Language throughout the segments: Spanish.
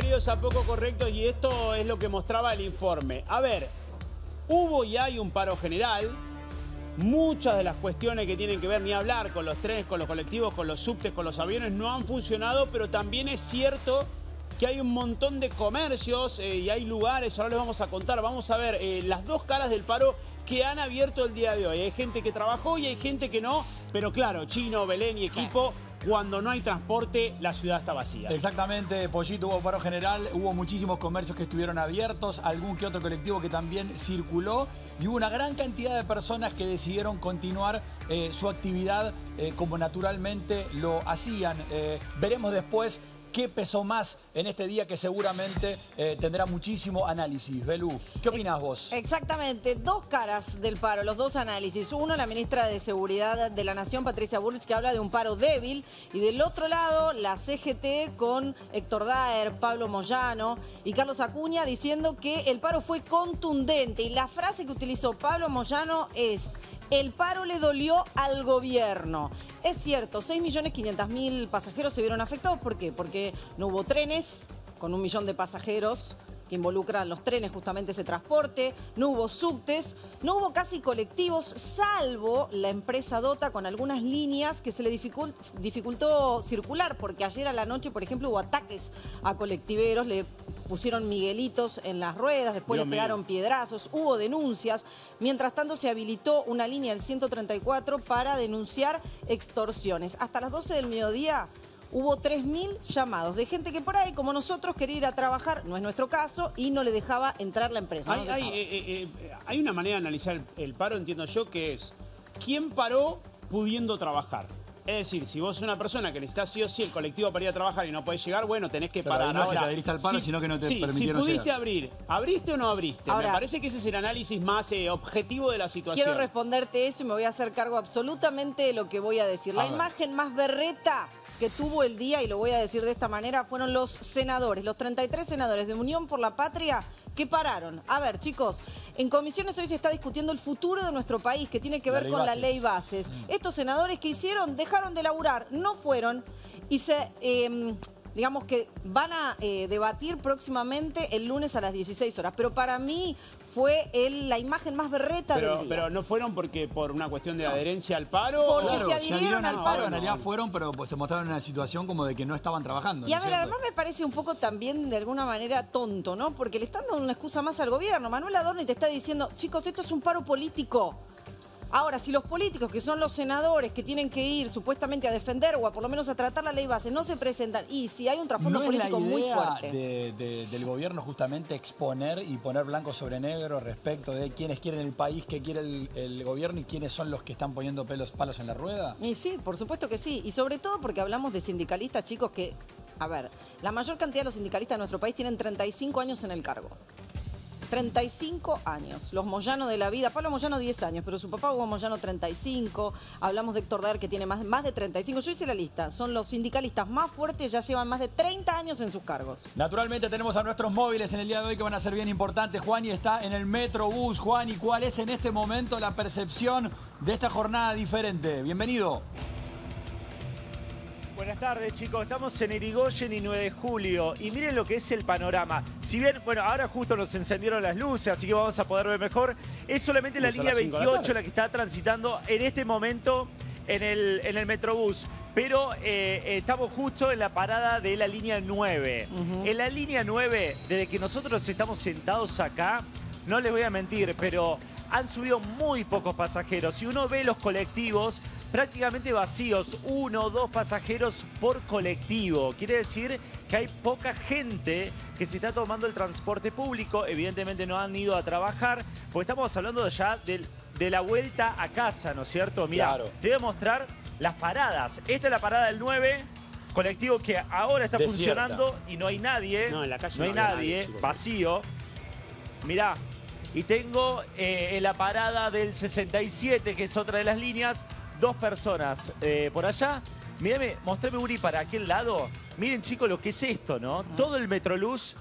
comentarios a poco correctos y esto es lo que mostraba el informe. A ver, hubo y hay un paro general. Muchas de las cuestiones que tienen que ver, ni hablar, con los trenes, con los colectivos, con los subtes, con los aviones, no han funcionado, pero también es cierto que hay un montón de comercios y hay lugares, ahora les vamos a contar, vamos a ver las dos caras del paro que han abierto el día de hoy. Hay gente que trabajó y hay gente que no, pero claro, Chino, Belén y equipo, cuando no hay transporte, la ciudad está vacía. Exactamente, Pollito, hubo paro general, hubo muchísimos comercios que estuvieron abiertos, algún que otro colectivo que también circuló y hubo una gran cantidad de personas que decidieron continuar su actividad como naturalmente lo hacían. Veremos después qué pesó más en este día que seguramente tendrá muchísimo análisis. Belú, ¿qué opinás vos? Exactamente, dos caras del paro, los dos análisis. Uno, la ministra de Seguridad de la Nación, Patricia Bullrich, que habla de un paro débil. Y del otro lado, la CGT con Héctor Daer, Pablo Moyano y Carlos Acuña diciendo que el paro fue contundente. Y la frase que utilizó Pablo Moyano es: el paro le dolió al gobierno. Es cierto, 6.500.000 pasajeros se vieron afectados. ¿Por qué? Porque no hubo trenes con 1 millón de pasajeros que involucran los trenes, justamente ese transporte. No hubo subtes, no hubo casi colectivos, salvo la empresa Dota con algunas líneas que se le dificultó circular, porque ayer a la noche, por ejemplo, hubo ataques a colectiveros, le pusieron miguelitos en las ruedas, después le pegaron piedrazos, hubo denuncias. Mientras tanto, se habilitó una línea del 134 para denunciar extorsiones. Hasta las 12 del mediodía hubo 3.000 llamados de gente que por ahí, como nosotros, quería ir a trabajar, no es nuestro caso, y no le dejaba entrar la empresa. Hay una manera de analizar el paro, entiendo yo, que es ¿quién paró pudiendo trabajar? Es decir, si vos sos una persona que necesitas sí o sí el colectivo para ir a trabajar y no podés llegar, bueno, tenés que parar. No es que te adheriste al paro, sino que no te permitieron si pudiste llegar. abrir, ¿abriste o no abriste? Ahora, me parece que ese es el análisis más objetivo de la situación. Quiero responderte eso y me voy a hacer cargo absolutamente de lo que voy a decir. La imagen más berreta que tuvo el día, y lo voy a decir de esta manera, fueron los senadores, los 33 senadores de Unión por la Patria que pararon. A ver, chicos, en comisiones hoy se está discutiendo el futuro de nuestro país, que tiene que ver con la ley bases. Estos senadores que hicieron, dejaron de laburar, no fueron y digamos que van a debatir próximamente el lunes a las 16 horas. Pero para mí fue la imagen más berreta del día. Pero no fueron por una cuestión de adherencia al paro. Porque se adhirieron al paro. En realidad fueron, pero pues se mostraron en una situación como de que no estaban trabajando. Y a ver, además me parece un poco también de alguna manera tonto, ¿no? Porque le están dando una excusa más al gobierno. Manuel Adorni te está diciendo, chicos, esto es un paro político. Ahora, si los políticos, que son los senadores, que tienen que ir supuestamente a defender o a por lo menos a tratar la ley base, no se presentan, y si hay un trasfondo político muy fuerte. Del gobierno justamente exponer y poner blanco sobre negro respecto de quiénes quieren el país, qué quiere el gobierno y quiénes son los que están poniendo palos en la rueda? Y sí, por supuesto que sí. Y sobre todo porque hablamos de sindicalistas, chicos, que, a ver, la mayor cantidad de los sindicalistas de nuestro país tienen 35 años en el cargo. 35 años. Los Moyano de la vida. Pablo Moyano 10 años, pero su papá Hugo Moyano 35. Hablamos de Héctor Daer, que tiene más de 35. Yo hice la lista. Son los sindicalistas más fuertes, ya llevan más de 30 años en sus cargos. Naturalmente tenemos a nuestros móviles en el día de hoy que van a ser bien importantes. Juani está en el Metrobús. Juani, ¿cuál es en este momento la percepción de esta jornada diferente? Bienvenido. Buenas tardes, chicos. Estamos en Irigoyen y 9 de julio. Y miren lo que es el panorama. Si bien, bueno, ahora justo nos encendieron las luces, así que vamos a poder ver mejor. Es solamente la línea 28 la que está transitando en este momento en el Metrobús. Pero estamos justo en la parada de la línea 9. En la línea 9, desde que nosotros estamos sentados acá, no les voy a mentir, pero han subido muy pocos pasajeros. Si uno ve los colectivos, prácticamente vacíos, 1 o 2 pasajeros por colectivo. Quiere decir que hay poca gente que se está tomando el transporte público. Evidentemente no han ido a trabajar, porque estamos hablando ya de la vuelta a casa, ¿no es cierto? Mirá, te voy a mostrar las paradas. Esta es la parada del 9, colectivo que ahora está funcionando y no hay nadie. No, en la calle no hay nadie, vacío. Mirá. Y tengo en la parada del 67, que es otra de las líneas, 2 personas por allá. Mírame, mostrame, Uri, para aquel lado. Miren, chicos, lo que es esto, ¿no? Todo el Metroluz,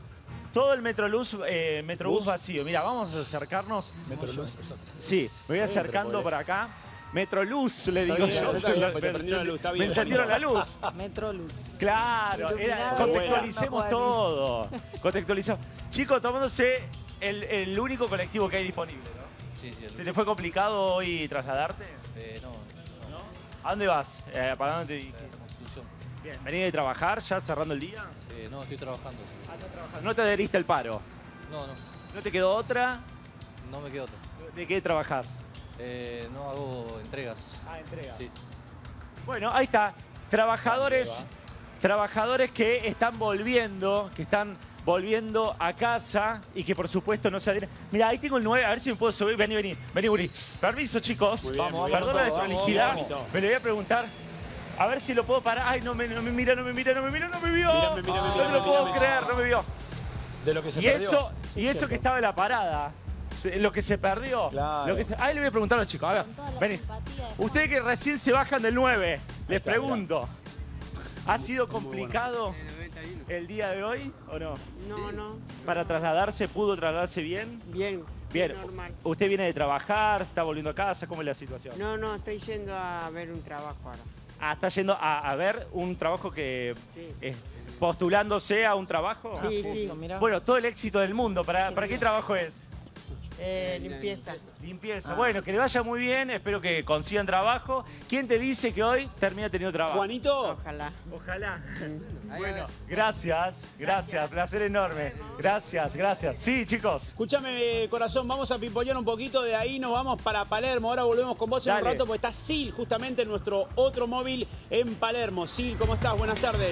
Metrobús vacío. Mira, vamos a acercarnos. Metroluz es otro. Sí, me voy acercando por acá. Metroluz, le digo bien, yo. está bien, te prendieron la luz, está bien. Me encendieron la luz. Metroluz. Claro, contextualicemos todo. Contextualizamos. Chicos, tomándose el único colectivo que hay disponible, ¿no? Sí, sí. ¿Se te fue complicado hoy trasladarte? No. ¿A dónde vas? ¿Para dónde te dirigís? Conclusión. Bien, ¿venís de trabajar ya cerrando el día? No, estoy trabajando. Ah, estás trabajando. ¿No te adheriste al paro? No. ¿No te quedó otra? No me quedo otra. ¿De qué trabajás? No hago entregas. Ah, entregas. Sí. Bueno, ahí está. Trabajadores que están volviendo, a casa y que por supuesto no se adhieren. Mira, ahí tengo el 9, a ver si me puedo subir. Vení, Uri. Permiso, chicos. Muy bien, muy bien. Perdón la desprolijidad, vamos. pero le voy a preguntar. A ver si lo puedo parar. Ay, no me mira, no me vio. No lo puedo creer, no me vio. De lo que se perdió. Y eso que estaba en la parada. Lo que se perdió. Claro. Ahí le voy a preguntar a los chicos. A ver, vení. Ustedes que recién se bajan del 9, les pregunto. ¿Ha sido complicado el día de hoy o no? No. ¿Para trasladarse, pudo trasladarse bien? Bien. Bien. Normal. ¿Usted viene de trabajar, está volviendo a casa? ¿Cómo es la situación? No, estoy yendo a ver un trabajo ahora. Ah, ¿está yendo a ver un trabajo que... Sí. ¿Postulándose a un trabajo? Sí, sí. Mirá. Bueno, todo el éxito del mundo. ¿Para qué trabajo es? Limpieza. Limpieza. Bueno, que le vaya muy bien. Espero que consigan trabajo. ¿Quién te dice que hoy termina teniendo trabajo? Juanito. Ojalá. Ojalá. Bueno, gracias. Placer enorme. Gracias. Sí, chicos. Escúchame, corazón, vamos a pimpollar un poquito, de ahí nos vamos para Palermo. Ahora volvemos con vos en un Dale. rato, porque está Sil, justamente nuestro otro móvil en Palermo. Sil, ¿cómo estás? Buenas tardes.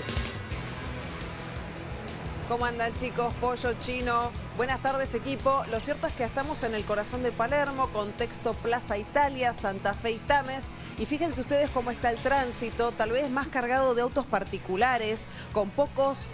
¿Cómo andan, chicos? Pollo, Chino. Buenas tardes, equipo. Lo cierto es que estamos en el corazón de Palermo, contexto Plaza Italia, Santa Fe y Tames. Y fíjense ustedes cómo está el tránsito, tal vez más cargado de autos particulares, con pocos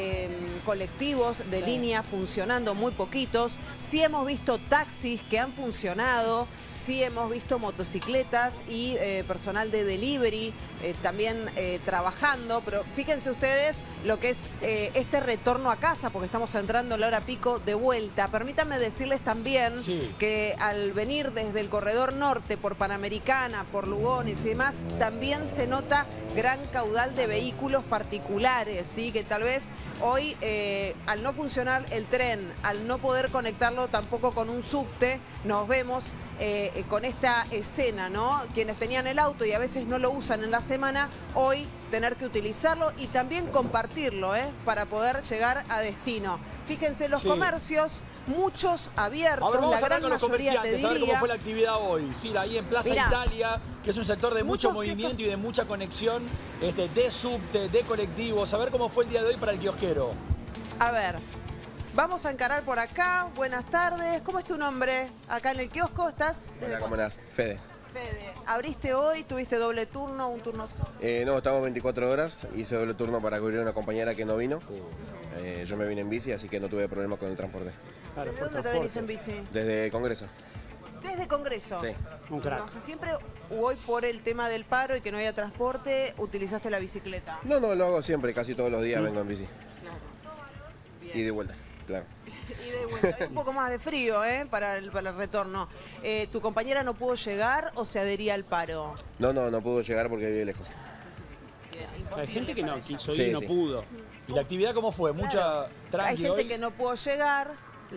colectivos de línea funcionando, muy poquitos. Sí hemos visto taxis que han funcionado, sí hemos visto motocicletas y personal de delivery también trabajando. Pero fíjense ustedes lo que es este retorno a casa, porque estamos entrando en la hora pico de vuelta. Permítanme decirles también que al venir desde el corredor norte por Panamericana, por Lugones y demás, también se nota gran caudal de vehículos particulares, ¿sí? Que tal vez hoy, al no funcionar el tren, al no poder conectarlo tampoco con un subte, nos vemos con esta escena, ¿no? Quienes tenían el auto y a veces no lo usan en la semana, hoy tener que utilizarlo y también compartirlo, para poder llegar a destino. Fíjense los comercios, muchos abiertos, a ver, vamos la a hablar gran con los mayoría, te comerciantes, a ver cómo diría. fue la actividad hoy. Sí, ahí en Plaza Mirá, Italia, que es un sector de mucho muchos movimiento y de mucha conexión de subte, de colectivos. A ver cómo fue el día de hoy para el kiosquero. A ver, vamos a encarar por acá. Buenas tardes. ¿Cómo es tu nombre? Acá en el kiosco, ¿estás? Hola, ¿cómo andás? Fede. Fede. ¿Abriste hoy? ¿Tuviste doble turno? ¿Un turno solo? No, estamos 24 horas. Hice doble turno para cubrir a una compañera que no vino. Yo me vine en bici, así que no tuve problemas con el transporte. Claro, ¿De por dónde te venís transporte. en bici? Desde Congreso. Desde Congreso. Sí. Un crack. No sé, siempre hoy por el tema del paro y que no había transporte, utilizaste la bicicleta. No, lo hago siempre, casi todos los días vengo en bici. Bien. Y de vuelta, claro. Y de vuelta. Hay un poco más de frío, para el retorno. ¿Tu compañera no pudo llegar o se adhería al paro? No pudo llegar porque vive lejos. Hay gente que no quiso Sí, ir y no sí. pudo. ¿Y la actividad cómo fue? Mucha Hay tranquila gente hoy. que no pudo llegar.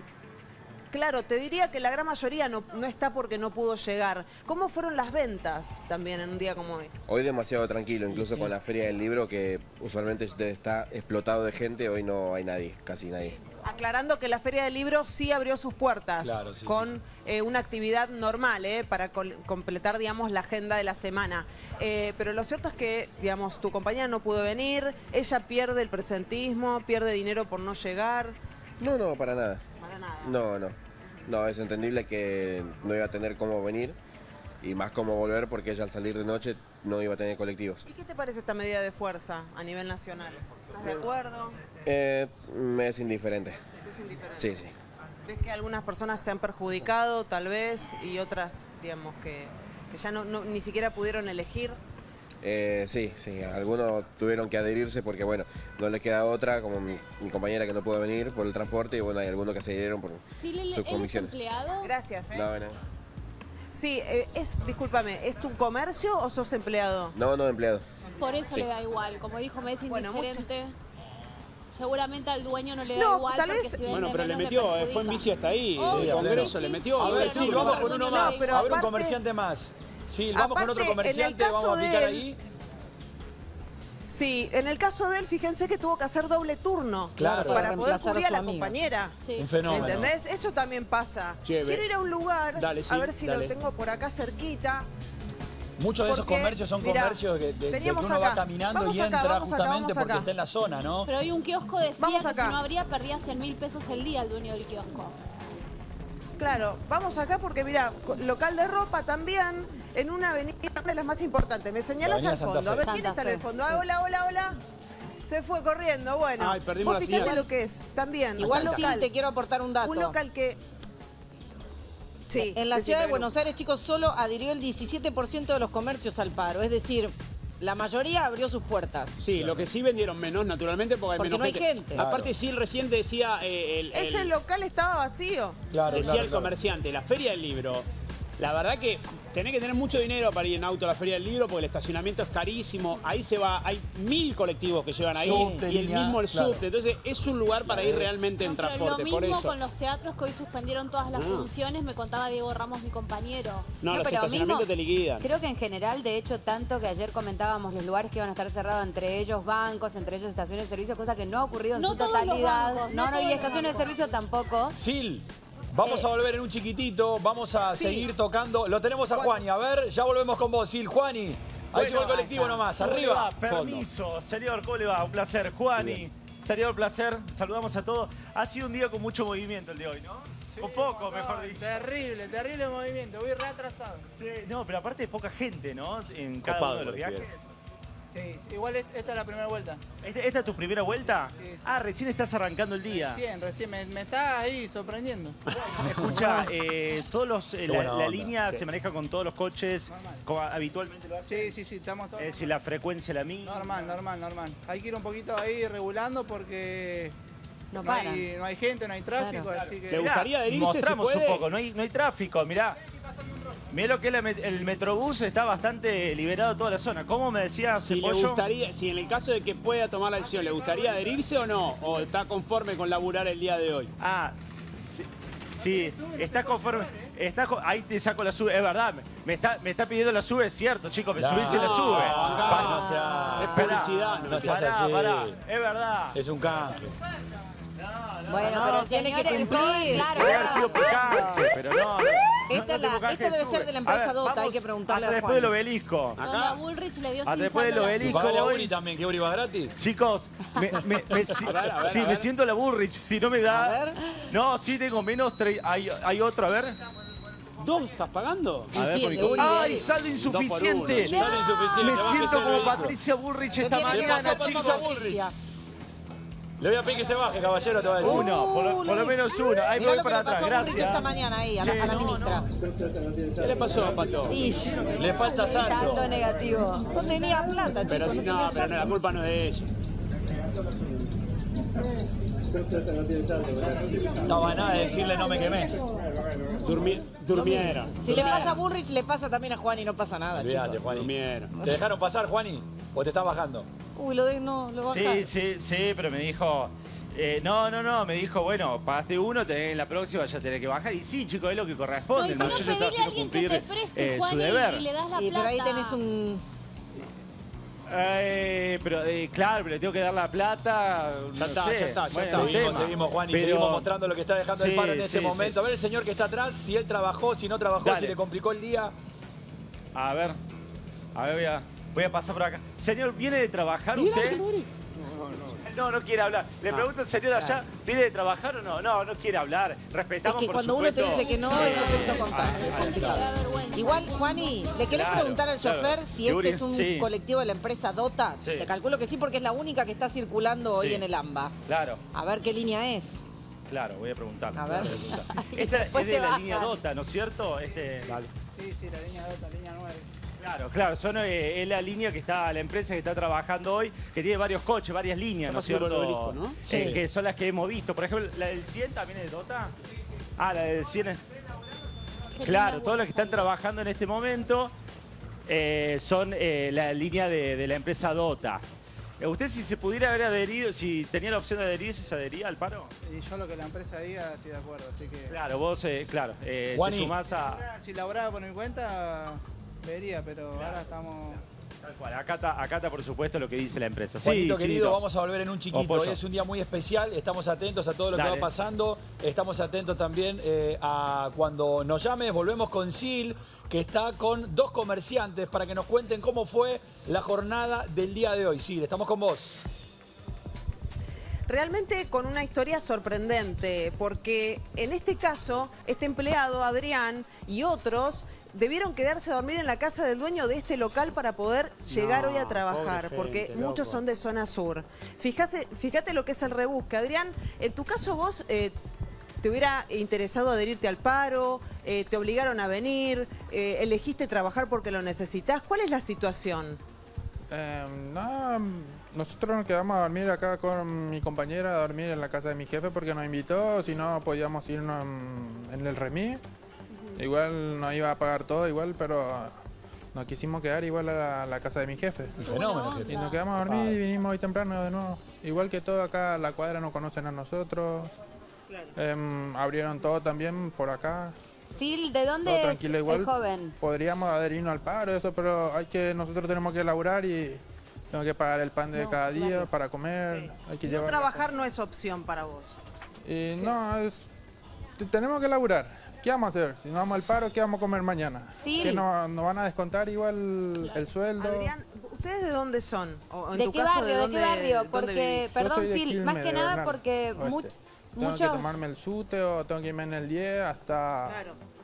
Claro, te diría que la gran mayoría no está porque no pudo llegar. ¿Cómo fueron las ventas también en un día como hoy? Hoy demasiado tranquilo, incluso con la Feria del Libro, que usualmente está explotado de gente, hoy no hay nadie, casi nadie. Aclarando que la Feria del Libro sí abrió sus puertas Claro, sí, con una actividad normal, para completar, digamos, la agenda de la semana. Pero lo cierto es que, digamos, tu compañera no pudo venir, ella pierde el presentismo, pierde dinero por no llegar. No, para nada. Para nada. No, es entendible que no iba a tener cómo venir y más cómo volver porque ella al salir de noche no iba a tener colectivos. ¿Y qué te parece esta medida de fuerza a nivel nacional? ¿Estás de acuerdo? Me es indiferente. ¿Es indiferente? Sí. ¿Ves que algunas personas se han perjudicado, tal vez, y otras, digamos, que ya ni siquiera pudieron elegir? Sí, algunos tuvieron que adherirse porque, bueno, no les queda otra, como mi compañera que no pudo venir por el transporte, y bueno, hay algunos que se adhirieron por Sí, él sus es convicciones. empleado. Gracias, No. Sí, discúlpame, ¿es tu comercio o sos empleado? No, empleado. Por eso Sí. le da igual. Como dijo Messi, Bueno, indiferente. Seguramente al dueño no le da No, igual tal porque vez- si vende Bueno, pero le menos metió, perjudica. fue en bici hasta ahí. Obvio, El Congreso sí, le sí. metió. A Sí, ver, pero sí, no, vamos no, con no, uno no, más. no, pero A ver, un aparte- comerciante más. Sí, vamos con otro Aparte, en el comerciante, vamos a caso de picar él- ahí. Sí, en el caso de él, fíjense que tuvo que hacer doble turno Claro. para Para poder reemplazar a cubrir a su la amiga. compañera. Sí. Un fenómeno. ¿Entendés? Eso también pasa. Che, Quiero ir a un lugar, Dale, sí, a ver si dale. lo tengo por acá cerquita. Muchos de esos Porque, comercios son mirá, comercios de que teníamos uno va acá. caminando Vamos y acá, entra vamos acá, justamente vamos porque acá. está en la zona, ¿no? Pero hoy un kiosco decía Vamos que acá. si no abría perdía 100.000 pesos el día el dueño del kiosco. Claro, vamos acá porque mira, local de ropa también, en una avenida, una de las más importantes. Me señalas avenida al Santa fondo. A Fe. ver, ¿quién Santa está en Fe. el fondo? Ah, hola, hola, hola. Se fue corriendo, bueno. Ay, perdimos vos la fíjate señal. lo que es, también. Igual un sí, local, te quiero aportar un dato. un local que... Sí, En la decime, ciudad de Lu. Buenos Aires, chicos, solo adhirió el 17% de los comercios al paro. Es decir, la mayoría abrió sus puertas. Sí, lo que sí vendieron menos, naturalmente, porque hay Porque menos no hay gente. Aparte, sí, recién decía Ese local estaba vacío. Claro, decía claro, el claro. comerciante, la Feria del Libro. La verdad que tenés que tener mucho dinero para ir en auto a la Feria del Libro porque el estacionamiento es carísimo. Ahí se va, hay 1000 colectivos que llevan ahí Subte, y el línea, mismo el claro. subte. Entonces es un lugar para ir realmente en No, pero transporte, lo por mismo eso. con los teatros que hoy suspendieron todas las funciones, me contaba Diego Ramos, mi compañero. No, No, los pero estacionamientos mismo- te liquidan. Creo que en general, de hecho, tanto que ayer comentábamos los lugares que iban a estar cerrados, entre ellos bancos, entre ellos estaciones de servicio, cosa que no ha ocurrido en No su todos los totalidad. bancos, no, no todos y los estaciones de bancos. servicio tampoco. Sil, vamos a volver en un chiquitito, vamos a seguir tocando. Lo tenemos a Juani, a ver, ya volvemos con vos, Sil. Juani, ahí Bueno, llegó el colectivo nomás, ¿Cómo le arriba. va? Permiso, señor, ¿cómo le va? Un placer. Juani, señor, placer. Saludamos a todos. Ha sido un día con mucho movimiento el de hoy, ¿no? Un poco, mejor dicho. Terrible, terrible movimiento. Voy re atrasado. Sí, no, pero aparte de poca gente, ¿no? En cada Copado, uno de los viajes. Sí, sí, igual esta es la primera vuelta. ¿Esta es tu primera vuelta? Sí, sí. Ah, recién estás arrancando el día. Recién me está ahí sorprendiendo. Escucha, todos los, buena la onda. línea se maneja con todos los coches, como habitualmente lo hace. Sí, estamos todos. Es decir, la frecuencia la misma. Normal. Hay que ir un poquito ahí regulando porque No no paran. hay gente, no hay tráfico, Claro. así ¿Le que... gustaría adherirse, si Mostramos puede? un poco, no hay tráfico, mirá. Mirá lo que es el Metrobús, está bastante liberado toda la zona. ¿Cómo me decías, Si le Pollo? gustaría, si en el caso de que pueda tomar la decisión, ¿le gustaría adherirse o no? ¿O está conforme con laburar el día de hoy? Ah, sí, está conforme. Ahí te saco la sube, es verdad. Me está pidiendo la sube, es cierto, chicos, me subís y la sube. No seas- Es publicidad, no no seas Pará, así. pará, es verdad. Es un canje. Bueno, No, pero el tiene señor que es cumplir. joven, claro. Puede haber sido picante, pero no. Esta debe ser de la empresa Dota, hay que preguntarle hasta a después del Juan. obelisco. Donde a Bullrich le dio Ah, sin después del saldo la obelisco. Pagale a hoy. Uri también, que Uri va gratis. Chicos, A ver, a ver. me siento la Burrich, si no me da. A ver. No, sí tengo menos. Hay otro, a ver. ¿Dos estás pagando? Y A ver, sí, por el mi de Uri culpa. de ¡Ay, ahí. saldo insuficiente! Dos por uno, Sale insuficiente, Me bájese siento del como vehículo. Patricia Bullrich ¿Qué esta tiene que mañana, hacer, chicos. Patricia? Le voy a pedir que se baje, caballero, te va a decir. Uno, por lo menos uno. Ahí Mirá voy lo que para le pasó atrás, a Bullrich esta gracias. mañana ahí, a Che, la no, ministra. ¿Qué le pasó, Pato? Y Le falta Saldo salto. negativo. no tenía plata, Pero chicos, si no no, tenía pero no, la saldo. culpa no es de ella. Estaba nada de decirle no me quemes. Durmieron. Si le pasa a Bullrich, le pasa también a Juan y no pasa nada, Olvídate, chicos. Juani. Durmieron. ¿Te dejaron pasar, Juani? ¿O te están bajando? Uy, lo bajaron. Sí, pero me dijo. No, me dijo, bueno, pagaste uno, en la próxima ya tenés que bajar. Y sí, chicos, es lo que No, corresponde. y El si no, muchacho está pedile a haciendo alguien que cumplir te preste, su Juan, deber. y le das la plata. Pero ahí tenés un... Claro, pero le tengo que dar la plata. Ya está, ya está, ya está. Seguimos, Juan, y Pero- seguimos mostrando lo que está dejando el Sí, paro en este sí, momento. A ver el señor que está atrás, si él trabajó, si no trabajó, Dale. si le complicó el día. A ver, voy a pasar por acá. Señor, ¿viene de trabajar usted? No quiere hablar. Le pregunto al señor de allá, ¿viene de trabajar o no? No quiere hablar. Es Respetamos, que por cuando uno te supuesto. dice que no, es efecto contacto. es Te complicado. da vergüenza. Igual, Juani, ¿le querés Claro, preguntar al claro. chofer si Yuri, este es un sí. colectivo de la empresa Dota? Sí. Te calculo que sí, porque es la única que está circulando hoy Sí. en el AMBA. Claro, A ver qué línea es. voy a preguntarle. A ver. Voy a preguntar. Esta Después es de te la bajan. línea Dota, ¿no es cierto? Sí, la línea 2, la línea 9. Claro, es la línea que está, la empresa que está trabajando hoy, que tiene varios coches, varias líneas, ¿no es Está pasando cierto? por el obelisco, ¿no? Sí. Que son las que hemos visto. Por ejemplo, la del 100 también es de Dota. Ah, la del 100 es... Claro, todos los que están trabajando en este momento son la línea de la empresa Dota. ¿Usted si se pudiera haber adherido, si tenía la opción de adherirse, se adhería al paro? Y yo lo que la empresa diga estoy de acuerdo, así que... Claro, vos, te sumás a... Si laburaba por mi cuenta, vería, pero ahora estamos... Tal cual, acata por supuesto lo que dice la empresa. Juanito, sí, querido, Chinito. vamos a volver en un chiquito. Hoy es un día muy especial, estamos atentos a todo lo que va pasando. Estamos atentos también a cuando nos llames. Volvemos con Sil, que está con 2 comerciantes para que nos cuenten cómo fue la jornada del día de hoy. Sil, estamos con vos. Realmente con una historia sorprendente, porque en este caso, este empleado, Adrián, y otros debieron quedarse a dormir en la casa del dueño de este local para poder llegar hoy a trabajar, porque muchos son de zona sur. Fíjate lo que es el rebusque. Adrián, en tu caso vos te hubiera interesado adherirte al paro, te obligaron a venir, elegiste trabajar porque lo necesitas. ¿Cuál es la situación? No, nosotros nos quedamos a dormir acá con mi compañera, a dormir en la casa de mi jefe porque nos invitó, si no podíamos irnos en el remis. Igual nos iba a pagar todo igual, pero nos quisimos quedar igual a la casa de mi jefe. Fenómeno, y nos quedamos a dormir y vinimos hoy temprano de nuevo. Igual que todo acá, la cuadra nos conocen a nosotros. Abrieron todo también por acá. Sil, ¿de dónde es igual, el joven? Podríamos adherirnos al paro, eso, pero nosotros tenemos que laburar y tengo que pagar el pan de cada día para comer. Hay que No trabajar no es opción para vos. No, tenemos que laburar. ¿Qué vamos a hacer? Si no vamos al paro, ¿qué vamos a comer mañana? Sí. ¿Que nos van a descontar igual el sueldo? Adrián, ¿ustedes de dónde son? O en ¿De tu qué caso, barrio? ¿De qué barrio? Porque, perdón, Sil, Sil, más que nada porque tengo que tomarme el SUTE o tengo que irme en el 10 hasta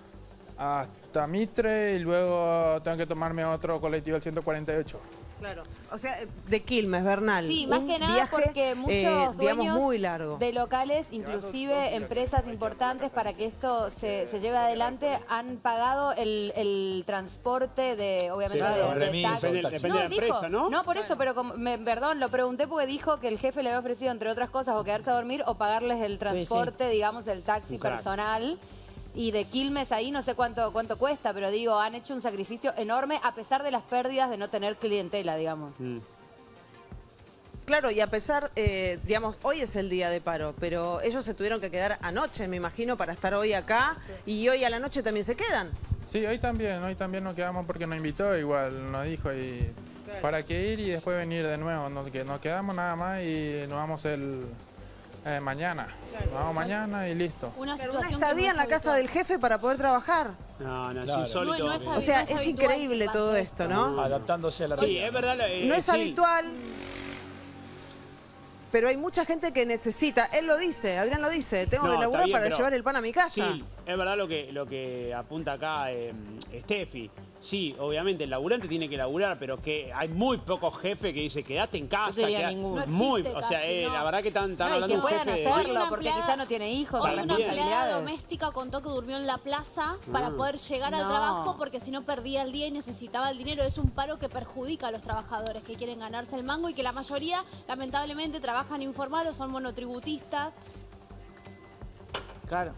Mitre y luego tengo que tomarme otro colectivo, el 148. Claro, o sea, de Quilmes, Bernal. Sí, más que nada viaje, porque muchos dueños muy largo. de locales, inclusive empresas importantes, para que esto se lleve adelante, han pagado el transporte de, obviamente, de taxi. Depende de la empresa, ¿no? No, por eso, pero perdón, lo pregunté porque dijo que el jefe le había ofrecido, entre otras cosas, o quedarse a dormir o pagarles el transporte, digamos, el taxi personal. Y de Quilmes ahí no sé cuánto cuesta, pero digo, han hecho un sacrificio enorme a pesar de las pérdidas de no tener clientela, digamos. Claro, y a pesar, digamos, hoy es el día de paro, pero ellos se tuvieron que quedar anoche, me imagino, para estar hoy acá, y hoy a la noche también se quedan. Sí, hoy también nos quedamos porque nos invitó, igual nos dijo, y para qué ir y después venir de nuevo. Nos quedamos nada más y nos vamos mañana. Nos vamos mañana y listo. Una estadía en la casa del jefe para poder trabajar. No, Claro. es insólito. O sea, es increíble todo esto, ¿no? Adaptándose a la Sí, realidad. es verdad. No es habitual, pero hay mucha gente que necesita. Él lo dice, Adrián lo dice, tengo que laburar para llevar el pan a mi casa. Sí, es verdad lo que apunta acá Steffi. Sí, obviamente el laburante tiene que laburar, pero que hay muy pocos jefes que dicen quedate en casa. No diría ninguno. Muy, No existe o sea, casi, no. la verdad que están hablando y que de un puedan jefe. hacerlo, Hoy porque una quizá no tiene hijos, Hoy una empleada responsabilidades. doméstica contó que durmió en la plaza para poder llegar al No. trabajo porque si no perdía el día y necesitaba el dinero. Es un paro que perjudica a los trabajadores que quieren ganarse el mango y que la mayoría, lamentablemente, trabajan informal o son monotributistas. Claro.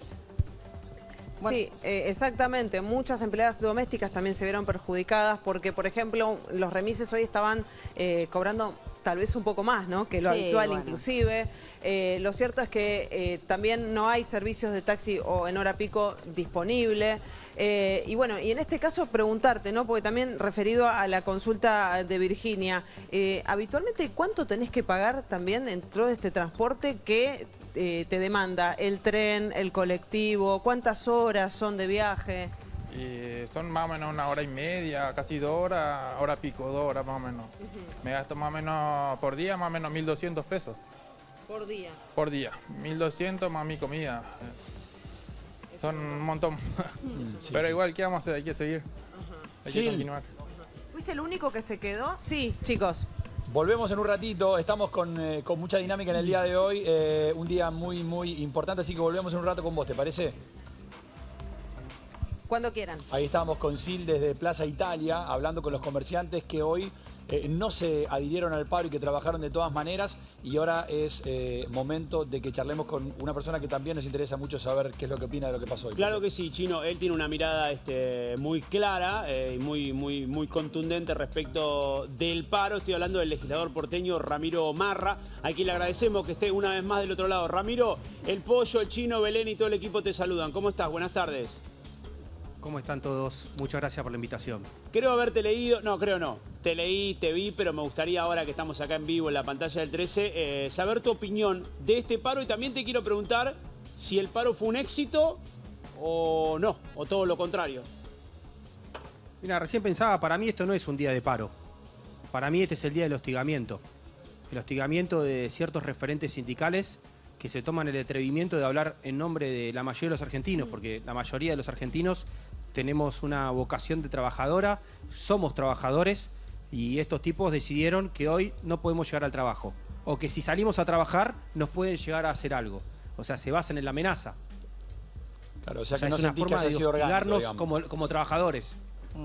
Sí, exactamente. Muchas empleadas domésticas también se vieron perjudicadas porque, por ejemplo, los remises hoy estaban cobrando tal vez un poco más, ¿no? Que lo habitual inclusive. Lo cierto es que también no hay servicios de taxi o en hora pico disponible. Y bueno, y en este caso preguntarte, ¿no? Porque también referido a la consulta de Virginia, habitualmente, ¿cuánto tenés que pagar también en todo este transporte que te demanda el tren, el colectivo? ¿Cuántas horas son de viaje? Y son más o menos 1 hora y media, casi 2 horas, hora pico, 2 horas más o menos. Me gasto más o menos por día, más o menos 1.200 pesos. Por día. Por día, 1.200 más mi comida. Son un montón. Pero igual, ¿qué vamos a hacer? Hay que seguir. Hay que continuar. ¿Fuiste el único que se quedó? Sí, chicos. Volvemos en un ratito, estamos con mucha dinámica en el día de hoy, un día muy, muy importante, así que volvemos en un rato con vos, ¿te parece? Cuando quieran. Ahí estábamos con Sil desde Plaza Italia, hablando con los comerciantes que hoy no se adhirieron al paro y que trabajaron de todas maneras. Y ahora es momento de que charlemos con una persona que también nos interesa mucho saber qué es lo que opina de lo que pasó hoy. Claro que sí, Chino. Él tiene una mirada muy clara y muy contundente respecto del paro. Estoy hablando del legislador porteño Ramiro Marra, a quien le agradecemos que esté una vez más del otro lado. Ramiro, el Pollo, el Chino, Belén y todo el equipo te saludan. ¿Cómo estás? Buenas tardes. ¿Cómo están todos? Muchas gracias por la invitación. Creo haberte leído, no, creo no. Te leí, te vi, pero me gustaría ahora que estamos acá en vivo en la pantalla del 13, saber tu opinión de este paro y también te quiero preguntar si el paro fue un éxito o no, o todo lo contrario. Mira, recién pensaba, para mí esto no es un día de paro. Para mí este es el día del hostigamiento. El hostigamiento de ciertos referentes sindicales que se toman el atrevimiento de hablar en nombre de la mayoría de los argentinos, porque la mayoría de los argentinos tenemos una vocación de trabajadora, somos trabajadores y estos tipos decidieron que hoy no podemos llegar al trabajo o que si salimos a trabajar nos pueden llegar a hacer algo. O sea, se basan en la amenaza. Claro, o sea, que es no una sentís que forma haya de sido orgánico, hostigarnos como trabajadores.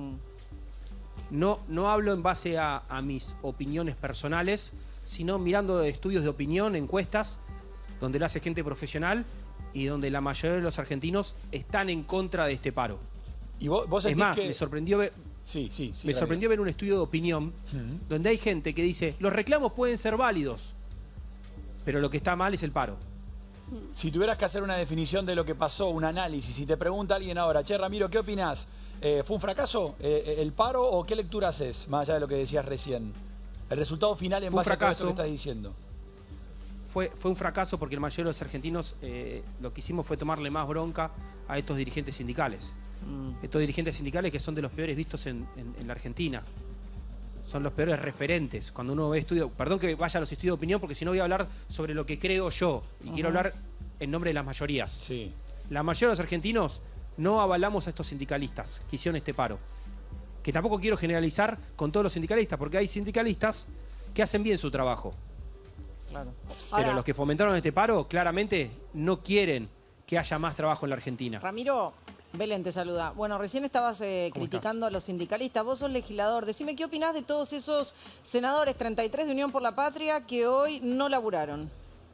No hablo en base a mis opiniones personales, sino mirando estudios de opinión, encuestas, donde lo hace gente profesional y donde la mayoría de los argentinos están en contra de este paro. ¿Y vos es más, que... me sorprendió ver... me sorprendió ver un estudio de opinión donde hay gente que dice los reclamos pueden ser válidos, pero lo que está mal es el paro. Si tuvieras que hacer una definición de lo que pasó, un análisis, si te pregunta alguien ahora, che, Ramiro, ¿qué opinás? ¿Fue un fracaso el paro o qué lectura haces, más allá de lo que decías recién? El resultado final en base a todo esto que estás diciendo. Fue un fracaso porque la mayoría de los argentinos lo que hicimos fue tomarle más bronca a estos dirigentes sindicales. Estos dirigentes sindicales que son de los peores vistos en la Argentina. Son los peores referentes. Cuando uno ve estudios... Perdón que vaya a los estudios de opinión porque si no voy a hablar sobre lo que creo yo. Y quiero hablar en nombre de las mayorías. Sí. La mayoría de los argentinos no avalamos a estos sindicalistas que hicieron este paro. Que tampoco quiero generalizar con todos los sindicalistas porque hay sindicalistas que hacen bien su trabajo. Claro. Pero los que fomentaron este paro claramente no quieren que haya más trabajo en la Argentina. Ramiro, Belén te saluda. Bueno, recién estabas criticando a los sindicalistas. Vos sos legislador. Decime qué opinás de todos esos senadores, 33 de Unión por la Patria, que hoy no laburaron.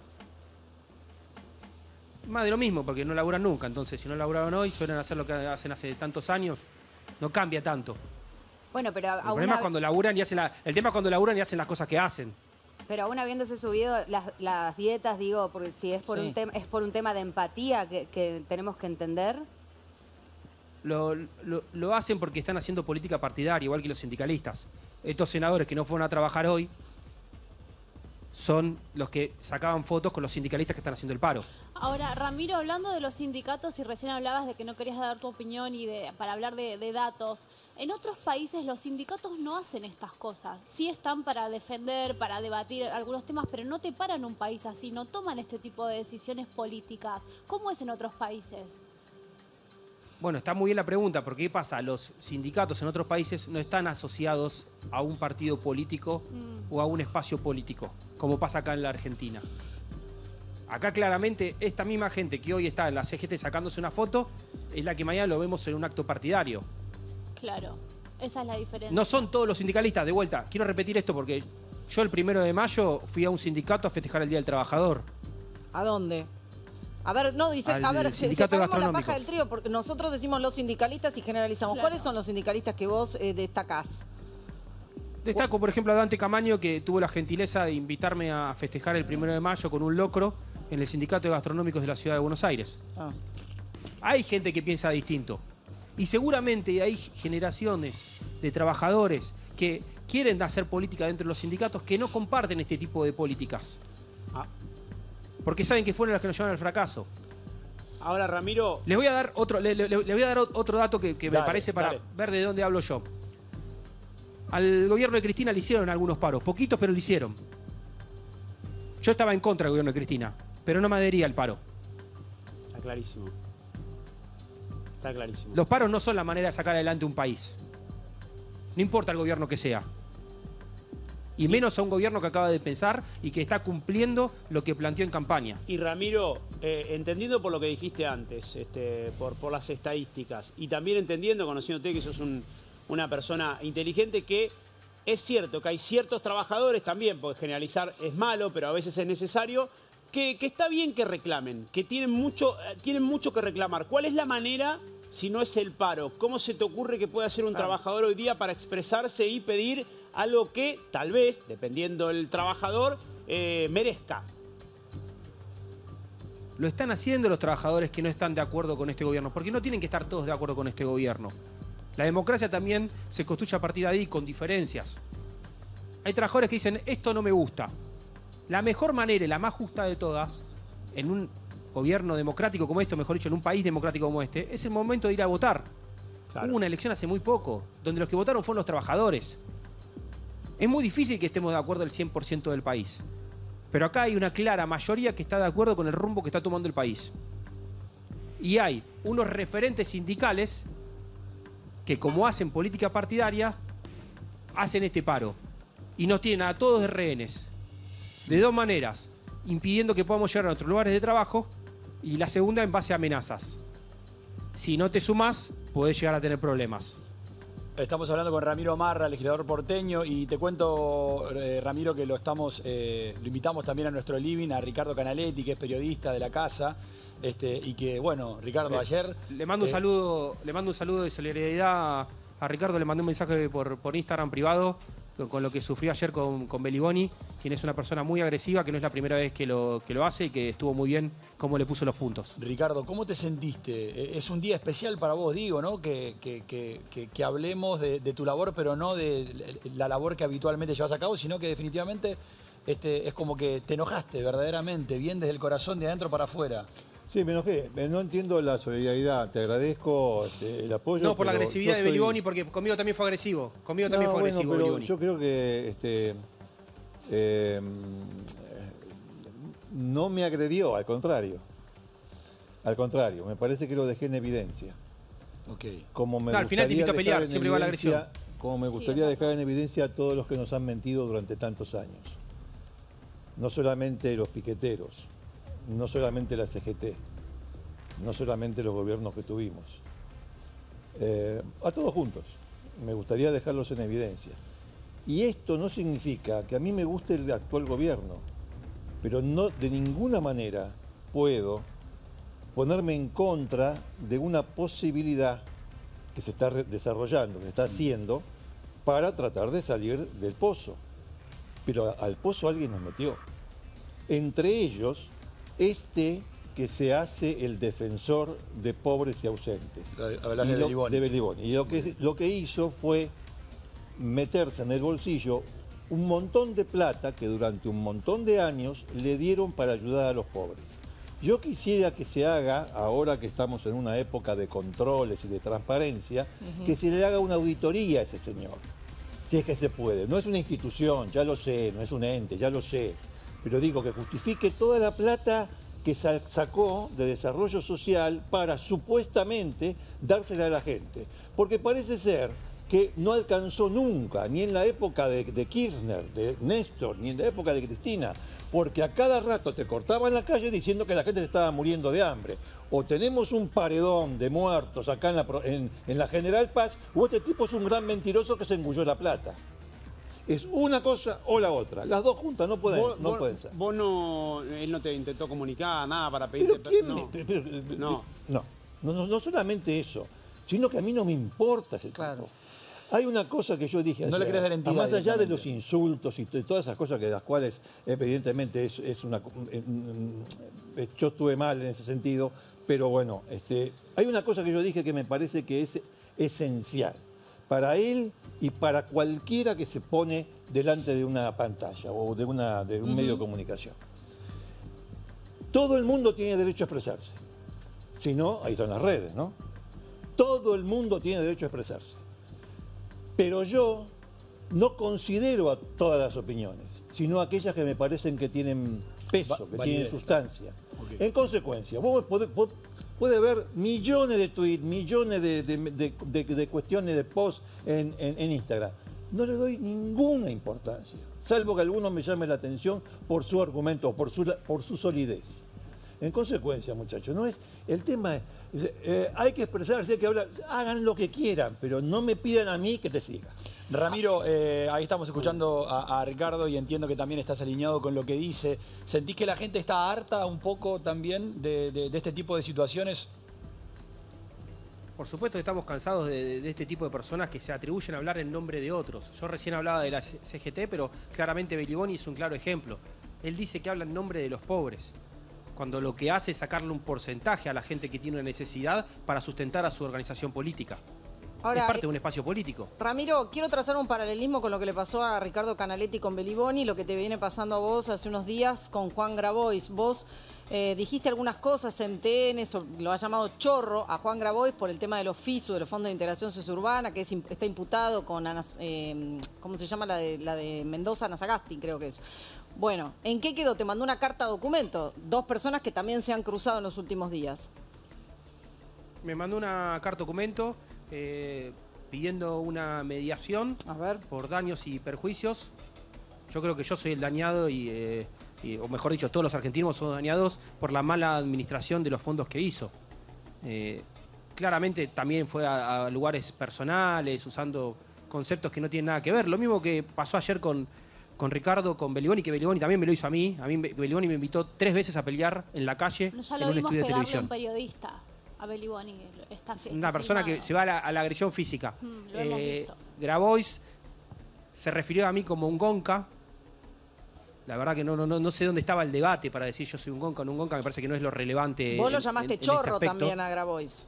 Más de lo mismo, porque no laburan nunca. Entonces, si no laburaron hoy, suelen hacer lo que hacen hace tantos años. No cambia tanto. Bueno, pero el problema es cuando laburan y hacen el tema es cuando laburan y hacen las cosas que hacen. Pero aún habiéndose subido las dietas, digo, porque si es por un tema de empatía que tenemos que entender. Lo hacen porque están haciendo política partidaria, igual que los sindicalistas. Estos senadores que no fueron a trabajar hoy son los que sacaban fotos con los sindicalistas que están haciendo el paro. Ahora, Ramiro, hablando de los sindicatos, y recién hablabas de que no querías dar tu opinión y para hablar de datos, en otros países los sindicatos no hacen estas cosas. Sí están para defender, para debatir algunos temas, pero no te paran un país así, no toman este tipo de decisiones políticas. ¿Cómo es en otros países? Bueno, está muy bien la pregunta, porque ¿qué pasa? Los sindicatos en otros países no están asociados a un partido político o a un espacio político, como pasa acá en la Argentina. Acá claramente esta misma gente que hoy está en la CGT sacándose una foto es la que mañana lo vemos en un acto partidario. Claro, esa es la diferencia. No son todos los sindicalistas, de vuelta, quiero repetir esto porque yo el 1 de mayo fui a un sindicato a festejar el Día del Trabajador. ¿A dónde? A ver, no, separamos la paja del trío, porque nosotros decimos los sindicalistas y generalizamos. Claro. ¿Cuáles son los sindicalistas que vos destacás? Destaco, por ejemplo, a Dante Camaño, que tuvo la gentileza de invitarme a festejar el 1 de mayo con un locro en el Sindicato de Gastronómicos de la Ciudad de Buenos Aires. Hay gente que piensa distinto. Y seguramente hay generaciones de trabajadores que quieren hacer política dentro de los sindicatos que no comparten este tipo de políticas. Porque saben que fueron las que nos llevan al fracaso. Ahora, Ramiro... Les voy a dar otro dato que me parece para ver de dónde hablo yo. Al gobierno de Cristina le hicieron algunos paros, poquitos, pero lo hicieron. Yo estaba en contra del gobierno de Cristina, pero no me adhería al paro. Está clarísimo. Está clarísimo. Los paros no son la manera de sacar adelante un país. No importa el gobierno que sea. Y menos a un gobierno que acaba de pensar y que está cumpliendo lo que planteó en campaña. Y Ramiro, entendiendo por lo que dijiste antes, por las estadísticas, y también entendiendo, conociéndote que sos una persona inteligente, que es cierto que hay ciertos trabajadores también, porque generalizar es malo, pero a veces es necesario, que está bien que reclamen, que tienen mucho que reclamar. ¿Cuál es la manera, si no es el paro? ¿Cómo se te ocurre que puede hacer un trabajador hoy día para expresarse y pedir algo que tal vez, dependiendo del trabajador, merezca? Lo están haciendo los trabajadores que no están de acuerdo con este gobierno, porque no tienen que estar todos de acuerdo con este gobierno. La democracia también se construye a partir de ahí, con diferencias. Hay trabajadores que dicen, esto no me gusta. La mejor manera y la más justa de todas, en un gobierno democrático como esto, mejor dicho, en un país democrático como este, es el momento de ir a votar. Claro. Hubo una elección hace muy poco, donde los que votaron fueron los trabajadores. Es muy difícil que estemos de acuerdo el 100% del país. Pero acá hay una clara mayoría que está de acuerdo con el rumbo que está tomando el país. Y hay unos referentes sindicales que, como hacen política partidaria, hacen este paro. Y nos tienen a todos de rehenes. De dos maneras. Impidiendo que podamos llegar a nuestros lugares de trabajo. Y la segunda en base a amenazas. Si no te sumás, podés llegar a tener problemas. Estamos hablando con Ramiro Marra, legislador porteño, y te cuento, Ramiro, que lo invitamos también a nuestro living, a Ricardo Canaletti, que es periodista de la casa, y que, bueno, Ricardo, ayer... Le mando un saludo de solidaridad a Ricardo, le mandé un mensaje por Instagram privado, con lo que sufrió ayer con Beliboni, quien es una persona muy agresiva, que no es la primera vez que lo hace y que estuvo muy bien cómo le puso los puntos. Ricardo, ¿cómo te sentiste? Es un día especial para vos, digo, ¿no? Que hablemos de tu labor, pero no de la labor que habitualmente llevas a cabo, sino que definitivamente es como que te enojaste verdaderamente, bien desde el corazón, de adentro para afuera. Sí, me enojé. No entiendo la solidaridad. Te agradezco el apoyo. No, por la agresividad de Beliboni, porque conmigo también fue agresivo. Conmigo también fue agresivo Beliboni. Yo creo que no me agredió, al contrario. Al contrario, me parece que lo dejé en evidencia. Okay. Como me al final te invito a pelear, siempre va la agresión. Como me gustaría dejar en evidencia a todos los que nos han mentido durante tantos años. No solamente los piqueteros, no solamente la CGT, no solamente los gobiernos que tuvimos. A todos juntos. Me gustaría dejarlos en evidencia. Y esto no significa que a mí me guste el actual gobierno, pero no, de ninguna manera puedo ponerme en contra de una posibilidad que se está desarrollando, que se está haciendo, para tratar de salir del pozo. Pero al pozo alguien nos metió. Entre ellos, que se hace el defensor de pobres y ausentes. Hablas de Beliboni. De Beliboni. Y lo que hizo fue meterse en el bolsillo un montón de plata que durante un montón de años le dieron para ayudar a los pobres. Yo quisiera que se haga, ahora que estamos en una época de controles y de transparencia, que se le haga una auditoría a ese señor, si es que se puede. No es una institución, ya lo sé, no es un ente, ya lo sé, pero digo que justifique toda la plata que sacó de desarrollo social para supuestamente dársela a la gente. Porque parece ser que no alcanzó nunca, ni en la época de Kirchner, de Néstor, ni en la época de Cristina, porque a cada rato te cortaban la calle diciendo que la gente se estaba muriendo de hambre. O tenemos un paredón de muertos acá en la General Paz, o este tipo es un gran mentiroso que se engulló la plata. Es una cosa o la otra. Las dos juntas no pueden ser. Él no te intentó comunicar nada para pedirte... No solamente eso, sino que a mí no me importa ese tipo. Hay una cosa que yo dije ayer, no le querés dar entidad, más allá de los insultos y de todas esas cosas, que las cuales evidentemente yo estuve mal en ese sentido, pero bueno, hay una cosa que yo dije que me parece que es esencial para él y para cualquiera que se pone delante de una pantalla o de un medio de comunicación. Todo el mundo tiene derecho a expresarse. Si no, ahí están las redes, ¿no? Todo el mundo tiene derecho a expresarse. Pero yo no considero a todas las opiniones, sino aquellas que me parecen que tienen peso, que tienen sustancia. Okay. En consecuencia, vos puede haber millones de tweets, millones de cuestiones, de posts en Instagram. No le doy ninguna importancia, salvo que alguno me llame la atención por su argumento, por su solidez. En consecuencia, muchachos, no es el tema. Hay que expresarse, hay que hablar. Hagan lo que quieran, pero no me pidan a mí que te siga. Ramiro, ahí estamos escuchando a Ricardo y entiendo que también estás alineado con lo que dice. ¿Sentís que la gente está harta un poco también de este tipo de situaciones? Por supuesto que estamos cansados de este tipo de personas que se atribuyen a hablar en nombre de otros. Yo recién hablaba de la CGT, pero claramente Beliboni es un claro ejemplo. Él dice que habla en nombre de los pobres, cuando lo que hace es sacarle un porcentaje a la gente que tiene una necesidad para sustentar a su organización política. Ahora, es parte de un espacio político. Ramiro, quiero trazar un paralelismo con lo que le pasó a Ricardo Canaletti con Beliboni, lo que te viene pasando a vos hace unos días con Juan Grabois. Vos dijiste algunas cosas en TN, lo ha llamado chorro a Juan Grabois por el tema de los FISU, de los Fondos de Integración Sociourbana, que está imputado con, ¿cómo se llama? La de Mendoza, Ana Sagasti, creo que es. Bueno, ¿en qué quedó? Te mandó una carta documento. Dos personas que también se han cruzado en los últimos días. Me mandó una carta documento pidiendo una mediación por daños y perjuicios. Yo creo que yo soy el dañado o mejor dicho, todos los argentinos son dañados por la mala administración de los fondos que hizo. Claramente también fue a lugares personales, usando conceptos que no tienen nada que ver. Lo mismo que pasó ayer con Ricardo, con Beliboni, que Beliboni también me lo hizo a mí. A mí Beliboni me invitó 3 veces a pelear en la calle Ya en lo un vimos estudio de pegarle a televisión. un periodista, a Beliboni. Una persona que se va a la agresión física. Lo hemos visto. Grabois se refirió a mí como un gonca. La verdad que no sé dónde estaba el debate para decir yo soy un gonca o no un gonca. Me parece que no es lo relevante. Vos lo llamaste chorro este también a Grabois.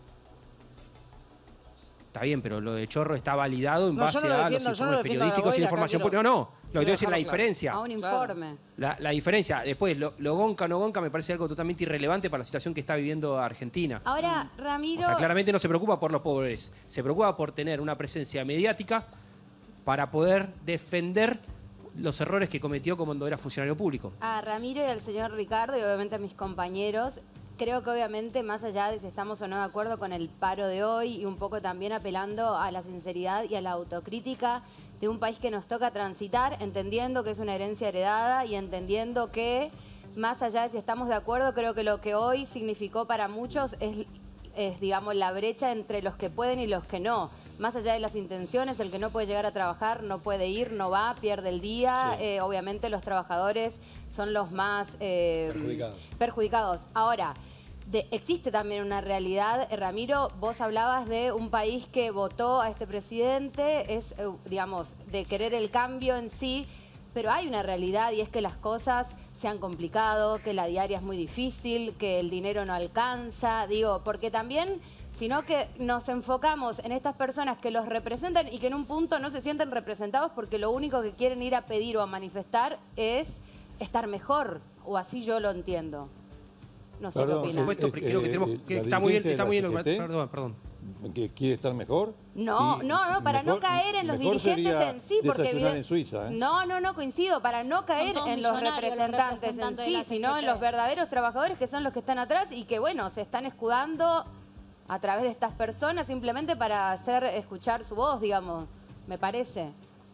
Está bien, pero lo de chorro está validado en base a los informes periodísticos y Grabois, la información. Lo que quiero decir es la diferencia. A un informe. La diferencia. Después, lo gonca o no gonca me parece algo totalmente irrelevante para la situación que está viviendo Argentina. Ahora, Ramiro... O sea, claramente no se preocupa por los pobres. Se preocupa por tener una presencia mediática para poder defender los errores que cometió cuando era funcionario público. A Ramiro y al señor Ricardo y obviamente a mis compañeros, creo que obviamente más allá de si estamos o no de acuerdo con el paro de hoy y un poco también apelando a la sinceridad y a la autocrítica de un país que nos toca transitar, entendiendo que es una herencia heredada y entendiendo que más allá de si estamos de acuerdo, creo que lo que hoy significó para muchos es digamos, la brecha entre los que pueden y los que no. Más allá de las intenciones, el que no puede llegar a trabajar no puede ir, no va, pierde el día. Sí. Obviamente los trabajadores son los más perjudicados. Ahora, existe también una realidad. Ramiro, vos hablabas de un país que votó a este presidente, digamos, de querer el cambio en sí, pero hay una realidad y es que las cosas se han complicado, que la diaria es muy difícil, que el dinero no alcanza, digo, porque también... sino que nos enfocamos en estas personas que los representan y que en un punto no se sienten representados porque lo único que quieren ir a pedir o a manifestar es estar mejor, o así yo lo entiendo. No sé qué opinas. Por supuesto, creo que tenemos que está muy bien. Perdón. ¿Que quiere estar mejor? No, para no caer en los dirigentes en sí, porque en Suiza, ¿eh? No, coincido, para no caer en los representantes en sí, sino en los verdaderos trabajadores que son los que están atrás y que, bueno, se están escudando a través de estas personas simplemente para hacer escuchar su voz, digamos, me parece.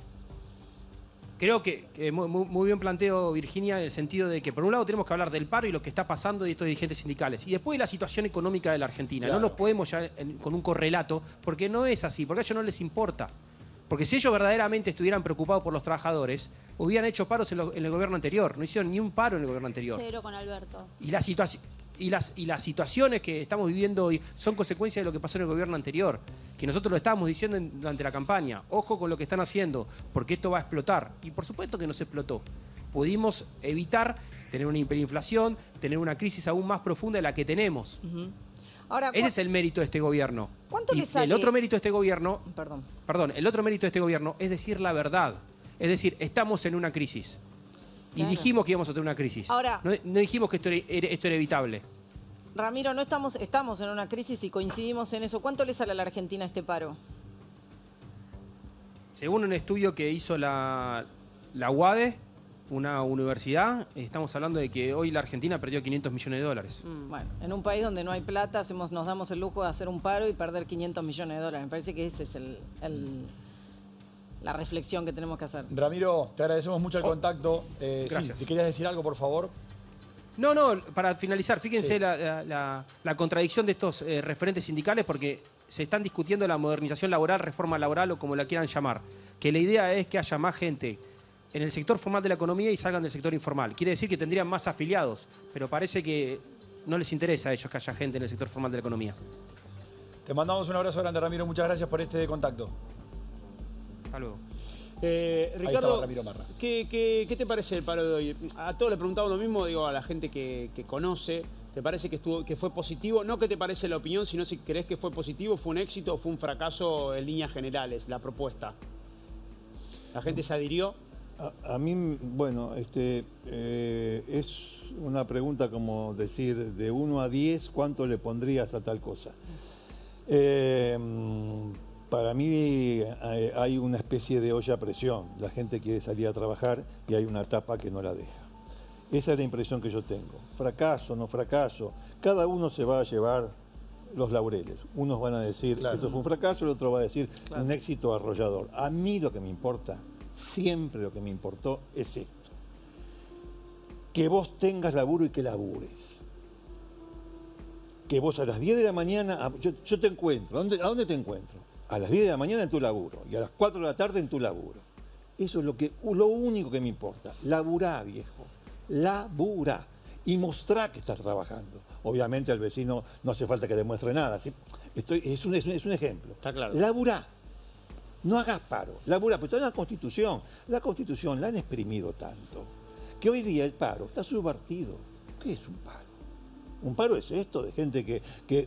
Creo que muy bien planteo, Virginia, en el sentido de que por un lado tenemos que hablar del paro y lo que está pasando de estos dirigentes sindicales. Y después de la situación económica de la Argentina. Claro. No lo podemos ya con un correlato, porque no es así, porque a ellos no les importa. Porque si ellos verdaderamente estuvieran preocupados por los trabajadores, hubieran hecho paros en el gobierno anterior. No hicieron ni un paro en el gobierno anterior. Cero con Alberto. Y la situación... Y las situaciones que estamos viviendo hoy son consecuencia de lo que pasó en el gobierno anterior, que nosotros lo estábamos diciendo durante la campaña. Ojo con lo que están haciendo, porque esto va a explotar. Y por supuesto que no se explotó. Pudimos evitar tener una hiperinflación, tener una crisis aún más profunda de la que tenemos. Ahora, ese es el mérito de este gobierno. ¿Cuánto le sale? El otro mérito de este gobierno... Perdón. El otro mérito de este gobierno es decir la verdad. Es decir, estamos en una crisis. Y dijimos que íbamos a tener una crisis. Ahora, no dijimos que esto era evitable. Ramiro, estamos en una crisis y coincidimos en eso. ¿Cuánto le sale a la Argentina este paro? Según un estudio que hizo la UADE, una universidad, estamos hablando de que hoy la Argentina perdió 500 millones de dólares. Bueno, en un país donde no hay plata, nos damos el lujo de hacer un paro y perder 500 millones de dólares. Me parece que ese es la reflexión que tenemos que hacer. Ramiro, te agradecemos mucho el contacto. Gracias. Si querías decir algo, por favor. No, para finalizar, fíjense la contradicción de estos referentes sindicales, porque se están discutiendo la modernización laboral, reforma laboral o como la quieran llamar, que la idea es que haya más gente en el sector formal de la economía y salgan del sector informal. Quiere decir que tendrían más afiliados, pero parece que no les interesa a ellos que haya gente en el sector formal de la economía. Te mandamos un abrazo grande, Ramiro. Muchas gracias por este contacto. Hasta luego. Ricardo, Ramiro Marra. ¿qué te parece el paro de hoy? A todos le preguntamos lo mismo, digo, a la gente que conoce. ¿Te parece que fue positivo? No que te parece la opinión, sino si crees que fue positivo, fue un éxito o fue un fracaso en líneas generales, la propuesta. ¿La gente se adhirió? A mí, bueno, es una pregunta como decir, de 1 a 10, ¿cuánto le pondrías a tal cosa? Para mí hay una especie de olla a presión. La gente quiere salir a trabajar y hay una tapa que no la deja. Esa es la impresión que yo tengo. Fracaso, no fracaso. Cada uno se va a llevar los laureles. Unos van a decir, claro, esto fue un fracaso, el otro va a decir, claro, un éxito arrollador. A mí lo que me importa, siempre lo que me importó, es esto. Que vos tengas laburo y que labures. Que vos a las 10 de la mañana, yo te encuentro. ¿A dónde te encuentro? A las 10 de la mañana en tu laburo y a las 4 de la tarde en tu laburo. Eso es lo único que me importa. Laburá, viejo. Laburá. Y mostrá que estás trabajando. Obviamente al vecino no hace falta que demuestre nada. ¿Sí? Es un ejemplo. Está claro. Laburá. No hagas paro. Laburá. Pero toda la Constitución la han exprimido tanto que hoy día el paro está subvertido. ¿Qué es un paro? Un paro es esto, de gente que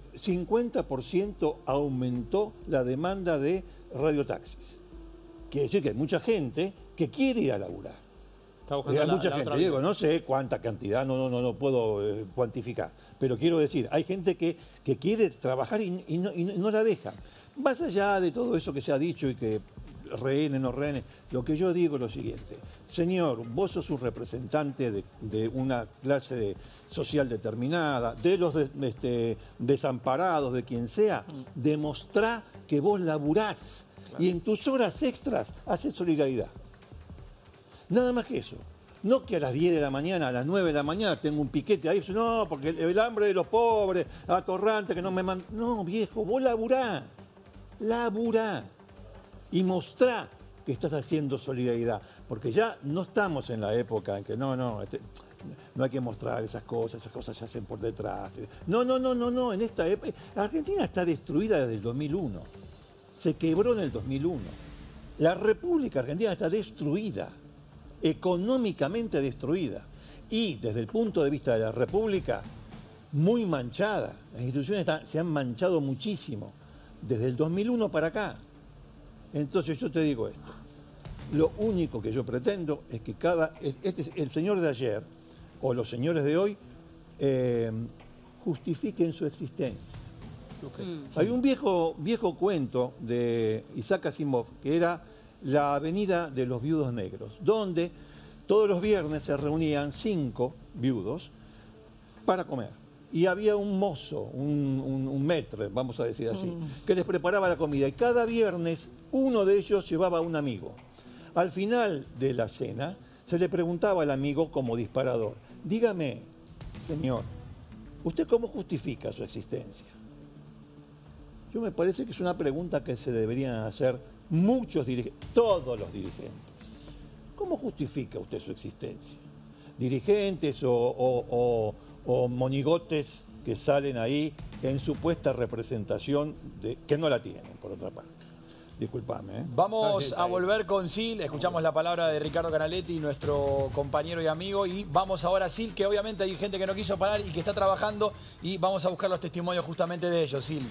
50% aumentó la demanda de radiotaxis. Quiere decir que hay mucha gente que quiere ir a laburar. Hay mucha gente, digo, no sé cuánta cantidad, no puedo cuantificar, pero quiero decir, hay gente que quiere trabajar y no la deja. Más allá de todo eso que se ha dicho y que rehenes, no rehenes, lo que yo digo es lo siguiente. Señor, vos sos un representante de una clase social determinada, de los desamparados, de quien sea, demostrá que vos laburás, claro, y en tus horas extras haces solidaridad. Nada más que eso. No que a las 10 de la mañana, a las 9 de la mañana tengo un piquete ahí, no, porque el hambre de los pobres, atorrante, que no me mandan. No, viejo, vos laburá. Laburá. Y mostrá que estás haciendo solidaridad. Porque ya no estamos en la época en que no hay que mostrar esas cosas se hacen por detrás. No, en esta época. Argentina está destruida desde el 2001. Se quebró en el 2001. La República Argentina está destruida, económicamente destruida. Y desde el punto de vista de la República, muy manchada. Las instituciones se han manchado muchísimo desde el 2001 para acá. Entonces yo te digo esto, lo único que yo pretendo es que el señor de ayer o los señores de hoy justifiquen su existencia. Okay. Hay un viejo cuento de Isaac Asimov que era la avenida de los viudos negros, donde todos los viernes se reunían 5 viudos para comer. Y había un mozo, un maître, vamos a decir así, que les preparaba la comida. Y cada viernes uno de ellos llevaba a un amigo. Al final de la cena se le preguntaba al amigo como disparador, dígame, señor, ¿usted cómo justifica su existencia? Yo me parece que es una pregunta que se deberían hacer muchos dirigentes, todos los dirigentes. ¿Cómo justifica usted su existencia? Dirigentes o monigotes que salen ahí en supuesta representación que no la tienen, por otra parte. Disculpame. Vamos a volver con Sil, escuchamos la palabra de Ricardo Canaletti, nuestro compañero y amigo, y vamos ahora a Sil, que obviamente hay gente que no quiso parar y que está trabajando, y vamos a buscar los testimonios justamente de ellos. Sil.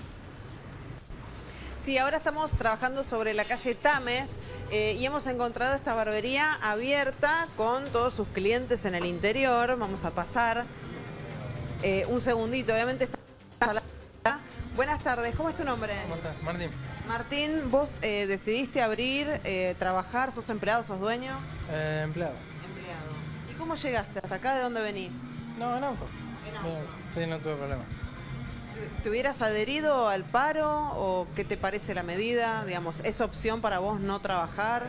Sí, ahora estamos trabajando sobre la calle Tames y hemos encontrado esta barbería abierta con todos sus clientes en el interior. Vamos a pasar un segundito, obviamente está... Buenas tardes, ¿cómo es tu nombre? ¿Cómo estás? Martín. Martín, ¿vos decidiste abrir, trabajar? ¿Sos empleado, sos dueño? Empleado. Empleado. ¿Y cómo llegaste hasta acá? ¿De dónde venís? No, en auto. ¿En auto? Sí, no tuve problema. ¿Te hubieras adherido al paro o qué te parece la medida? Digamos, ¿es opción para vos no trabajar?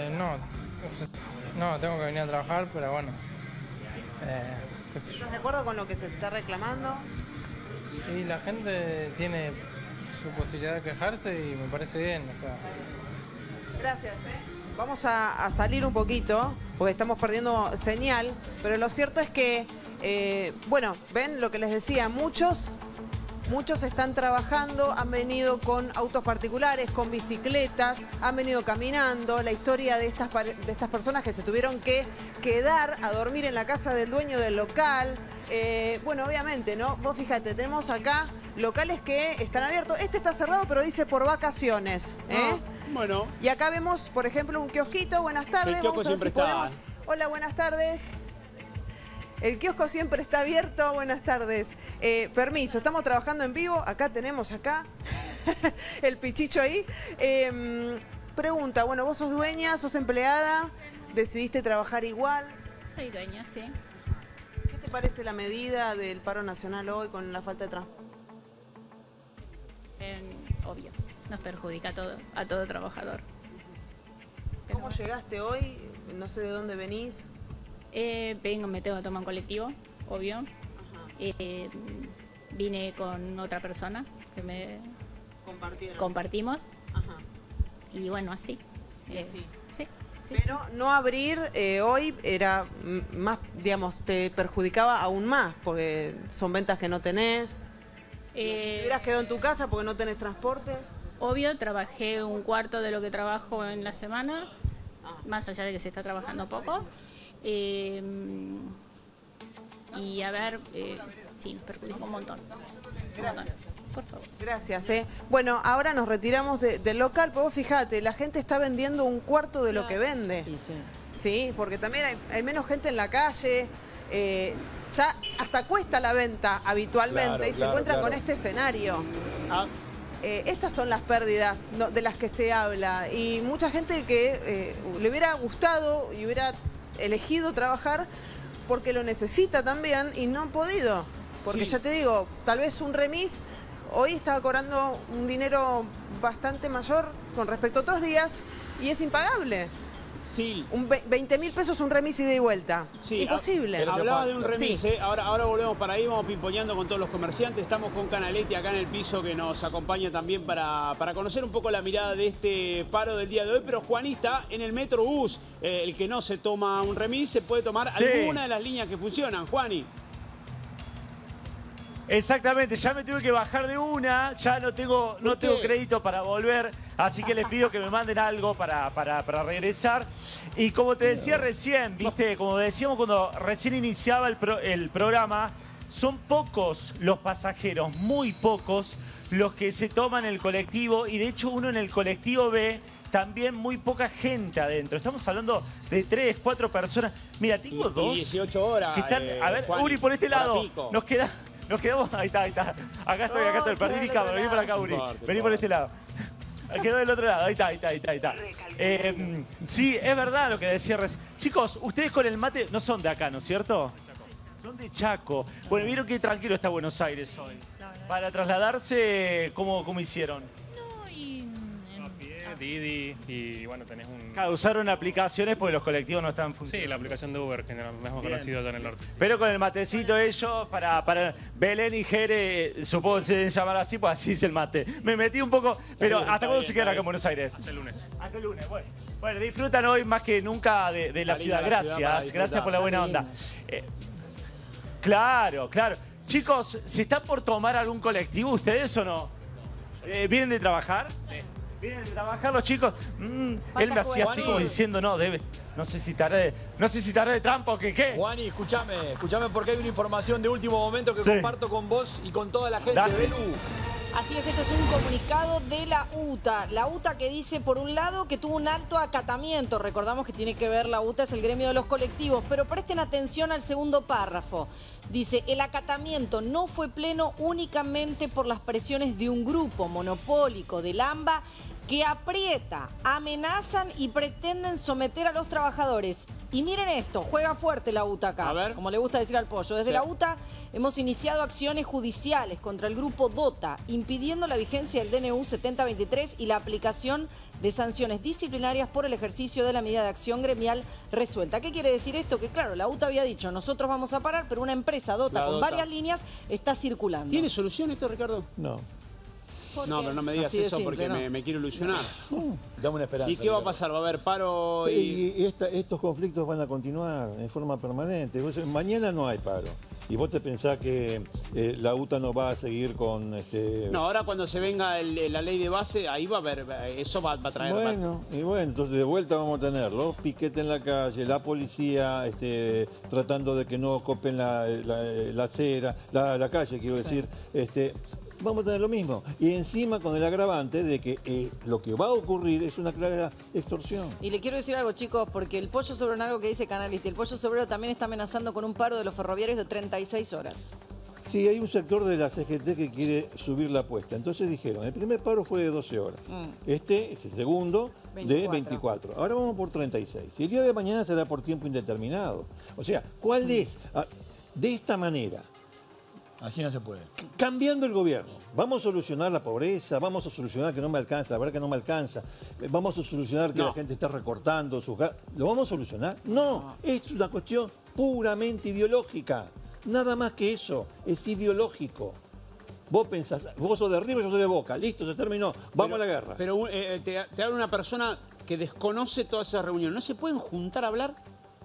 No, tengo que venir a trabajar, pero bueno. ¿Estás de acuerdo con lo que se te está reclamando? Y la gente tiene su posibilidad de quejarse y me parece bien, o sea, Gracias. Vamos a salir un poquito, porque estamos perdiendo señal, pero lo cierto es que, bueno, ven lo que les decía, muchos están trabajando, han venido con autos particulares, con bicicletas, han venido caminando. La historia de estas personas que se tuvieron que quedar a dormir en la casa del dueño del local. Bueno, obviamente, ¿no? Vos fíjate, tenemos acá locales que están abiertos. Este está cerrado, pero dice por vacaciones. Bueno. Y acá vemos, por ejemplo, un kiosquito. Buenas tardes. El kiosco siempre está. Hola, buenas tardes. El kiosco siempre está abierto. Buenas tardes. Permiso, estamos trabajando en vivo. Acá tenemos el pichicho ahí. Pregunta, bueno, vos sos dueña, sos empleada, decidiste trabajar igual. Soy dueña, sí. ¿Qué te parece la medida del paro nacional hoy con la falta de transporte? Obvio, nos perjudica a todo trabajador. ¿Cómo llegaste hoy? No sé de dónde venís. Me tengo que tomar un colectivo, obvio. Vine con otra persona que me compartimos. Ajá. Y bueno, así. Sí. Pero no abrir hoy era más, digamos, te perjudicaba aún más, porque son ventas que no tenés. ¿Te hubieras quedado en tu casa porque no tenés transporte? Obvio, trabajé un cuarto de lo que trabajo en la semana, más allá de que se está trabajando poco. Y a ver, sí, nos perjudica un montón. Por favor. Gracias. Bueno, ahora nos retiramos del local, pero vos fíjate, la gente está vendiendo un cuarto de lo que vende. Sí, porque también hay menos gente en la calle. Ya hasta cuesta la venta habitualmente y se encuentra con este escenario. Estas son las pérdidas de las que se habla. Y mucha gente que le hubiera gustado y hubiera elegido trabajar porque lo necesita también y no han podido. Porque ya te digo, tal vez un remis hoy estaba cobrando un dinero bastante mayor con respecto a otros días y es impagable. Sí. 20.000 pesos un remis ida y vuelta. Sí, imposible. Hablaba de un remis, ahora volvemos para ahí, vamos pimponeando con todos los comerciantes. Estamos con Canaletti acá en el piso que nos acompaña también para conocer un poco la mirada de este paro del día de hoy. Pero Juanita, en el Metrobús, el que no se toma un remis, se puede tomar alguna de las líneas que funcionan. Juani. Exactamente, ya me tuve que bajar de una, ya no tengo crédito para volver, así que les pido que me manden algo para regresar. Y como te decía recién, viste, como decíamos cuando recién iniciaba el programa, son pocos los pasajeros, muy pocos, los que se toman el colectivo, y de hecho uno en el colectivo ve también muy poca gente adentro. Estamos hablando de 3, 4 personas. Mira, tengo dos. 18 horas. Que están, a ver, Juan, Uri, por este lado. Nos quedamos, ahí está. Acá estoy, perdí mi cámara, vení para acá, Uri. Vení por este lado. Quedó del otro lado, ahí está. Sí, es verdad lo que decía recién. Chicos, ustedes con el mate no son de acá, ¿no es cierto? Son de Chaco. Bueno, vieron qué tranquilo está Buenos Aires hoy. Para trasladarse, ¿cómo hicieron? Didi, y bueno, tenés un... Usaron aplicaciones porque los colectivos no están funcionando. Sí, la aplicación de Uber, que nos hemos conocido allá en el norte. Pero con el matecito ellos, para Belén y Jere, supongo que se deben llamar así, pues así es el mate. Me metí un poco, pero ¿hasta cuándo se quedan acá en Buenos Aires? Hasta el lunes. Hasta el lunes, bueno. Bueno, disfrutan hoy más que nunca de la ciudad. Gracias por la buena onda. Claro. Chicos, ¿se están por tomar algún colectivo ustedes o no? ¿Vienen de trabajar? Sí. ¿Vienen de trabajar los chicos? Él me hacía así como diciendo, no sé si estaré de trampa o qué. Juani, escúchame porque hay una información de último momento que comparto con vos y con toda la gente. Belu. Así es, esto es un comunicado de la UTA. La UTA que dice, por un lado, que tuvo un alto acatamiento. Recordamos que tiene que ver, la UTA es el gremio de los colectivos. Pero presten atención al segundo párrafo. Dice, el acatamiento no fue pleno únicamente por las presiones de un grupo monopólico del AMBA que aprieta, amenazan y pretenden someter a los trabajadores. Y miren esto, juega fuerte la UTA acá, como le gusta decir al pollo. Desde la UTA hemos iniciado acciones judiciales contra el grupo DOTA, impidiendo la vigencia del DNU 7023 y la aplicación de sanciones disciplinarias por el ejercicio de la medida de acción gremial resuelta. ¿Qué quiere decir esto? Que claro, la UTA había dicho, nosotros vamos a parar, pero una empresa DOTA con varias líneas está circulando. ¿Tiene solución esto, Ricardo? No. No, pero no me digas eso porque me quiero ilusionar. Dame una esperanza. ¿Y qué va a pasar? ¿Va a haber paro? Estos conflictos van a continuar en forma permanente. Mañana no hay paro. ¿Y vos te pensás que la UTA no va a seguir con...? No, ahora cuando se venga la ley de base, ahí va a haber, eso va a traer... Bueno, entonces de vuelta vamos a tener los piquetes en la calle, la policía tratando de que no ocupen la acera, la calle, quiero decir. Vamos a tener lo mismo. Y encima con el agravante de que lo que va a ocurrir es una clara extorsión. Y le quiero decir algo, chicos, porque el Pollo Sobrero, algo que dice Canalisti, el Pollo Sobrero también está amenazando con un paro de los ferroviarios de 36 horas. Sí, hay un sector de la CGT que quiere subir la apuesta. Entonces dijeron, el primer paro fue de 12 horas. Este es el segundo de 24. Ahora vamos por 36. Y el día de mañana será por tiempo indeterminado. O sea, ¿cuál es? De esta manera... Así no se puede. Cambiando el gobierno, vamos a solucionar la pobreza, vamos a solucionar que no me alcanza, la verdad que no me alcanza, vamos a solucionar que la gente está recortando sus gastos. ¿Lo vamos a solucionar? No, es una cuestión puramente ideológica. Nada más que eso, es ideológico. Vos pensás, vos sos de River, yo soy de Boca, listo, se terminó, vamos a la guerra. Pero te habla una persona que desconoce todas esas reuniones. ¿No se pueden juntar a hablar?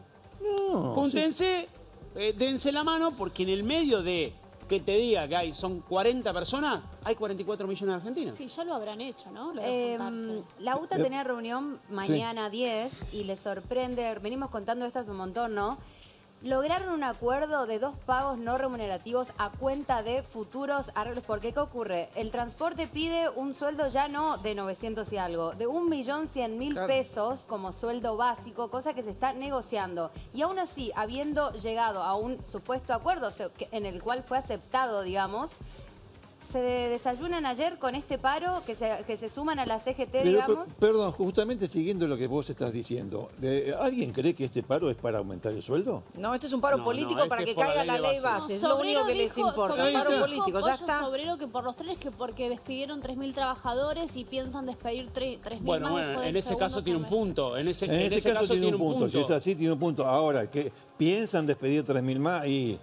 No. Júntense, dense la mano, porque en el medio de... que te diga que son 40 personas, hay 44 millones de argentinos. Sí, ya lo habrán hecho, ¿no? Lo de juntarse. La UTA tenía reunión mañana 10 y les sorprende, venimos contando esto hace un montón, ¿no? Lograron un acuerdo de 2 pagos no remunerativos a cuenta de futuros arreglos. Porque, ¿qué ocurre? El transporte pide un sueldo ya no de 900 y algo, de 1.100.000 pesos como sueldo básico, cosa que se está negociando. Y aún así, habiendo llegado a un supuesto acuerdo en el cual fue aceptado, digamos, se desayunan ayer con este paro que se suman a la CGT, digamos. Perdón, justamente siguiendo lo que vos estás diciendo, ¿alguien cree que este paro es para aumentar el sueldo? No, este es un paro político para que caiga la ley base. Es lo único que les importa. Un paro político, ya está. Sobrero que por los trenes, que porque despidieron 3.000 trabajadores y piensan despedir 3.000 más. Bueno, en ese caso tiene un punto. En ese caso tiene un punto. Si es así, tiene un punto. Ahora, que piensan despedir 3.000 más y...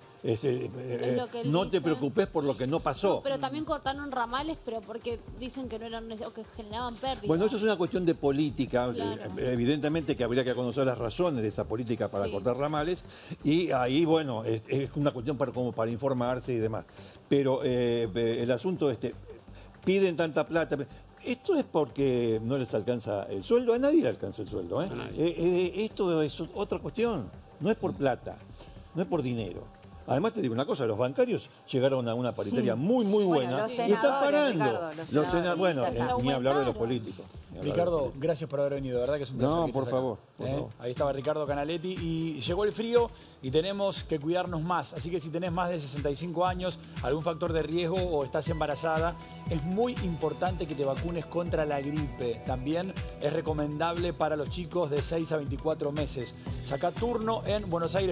no te preocupes por lo que no pasó. No, pero también cortaron ramales, pero porque dicen que no eran necesarios, que generaban pérdidas. Bueno, eso es una cuestión de política. Claro. Evidentemente que habría que conocer las razones de esa política para cortar ramales. Y ahí, bueno, es una cuestión como para informarse y demás. Pero el asunto piden tanta plata. Esto es porque no les alcanza el sueldo. A nadie le alcanza el sueldo. Esto es otra cuestión. No es por plata, no es por dinero. Además te digo una cosa, los bancarios llegaron a una paritaria muy buena y están parando. Bueno, ni hablar de los políticos. Ricardo, gracias por haber venido, de verdad que es un placer. No, por favor. Ahí estaba Ricardo Canaletti y llegó el frío y tenemos que cuidarnos más. Así que si tenés más de 65 años, algún factor de riesgo o estás embarazada, es muy importante que te vacunes contra la gripe. También es recomendable para los chicos de 6 a 24 meses. Saca turno en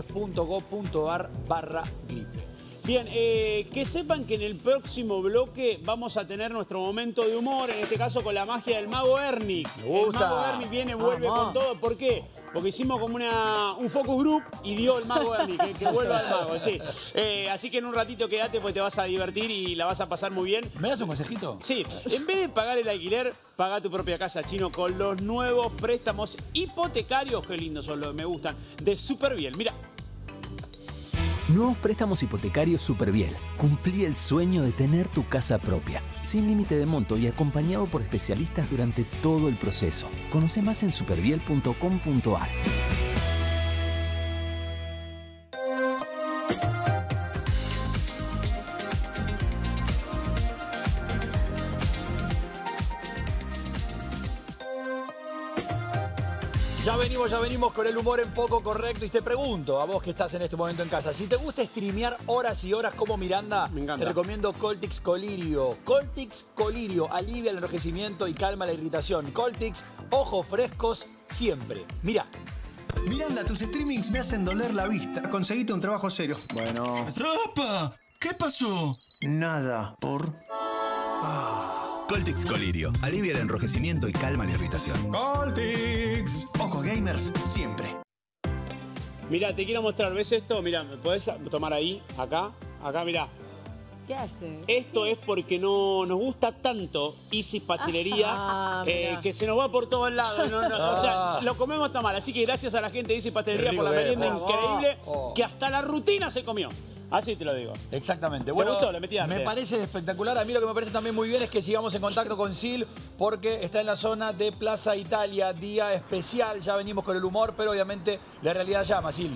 buenosaires.gov.ar/gripe. Bien, que sepan que en el próximo bloque vamos a tener nuestro momento de humor, en este caso con la magia del Mago Ernie. Me gusta. El Mago Ernie vuelve con todo. ¿Por qué? Porque hicimos como un focus group y dio el Mago Ernie, que vuelva al Mago, sí. Así que en un ratito quédate porque te vas a divertir y la vas a pasar muy bien. ¿Me das un consejito? Sí, en vez de pagar el alquiler, paga tu propia casa, Chino, con los nuevos préstamos hipotecarios, qué lindos son los que me gustan, de Superbiel. Mira. Nuevos préstamos hipotecarios Superbiel. Cumplí el sueño de tener tu casa propia, sin límite de monto y acompañado por especialistas durante todo el proceso. Conoce más en superbiel.com.ar. Ya venimos con el humor en poco correcto y te pregunto, a vos que estás en este momento en casa, si te gusta streamear horas y horas como Miranda, te recomiendo Coltix Colirio. Coltix Colirio alivia el enrojecimiento y calma la irritación. Coltix, ojos frescos siempre. Mirá. Miranda, tus streamings me hacen doler la vista. Conseguite un trabajo serio. Bueno. ¡Opa! ¿Qué pasó? Nada. Coltix Colirio. Alivia el enrojecimiento y calma la irritación. Coltix. Ojos gamers siempre. Mirá, te quiero mostrar. ¿Ves esto? Mirá, ¿me podés tomar ahí? Acá, mirá. ¿Qué hace? Esto es porque no nos gusta tanto Isis Pastelería que se nos va por todos lados. O sea, lo comemos tan mal. Así que gracias a la gente de Isis Pastelería por la merienda increíble que hasta la rutina se comió. Así te lo digo. Exactamente. Bueno, ¿te gustó? Le metí arte. Me parece espectacular. A mí lo que me parece también muy bien es que sigamos en contacto con Sil porque está en la zona de Plaza Italia, día especial. Ya venimos con el humor, pero obviamente la realidad llama, Sil.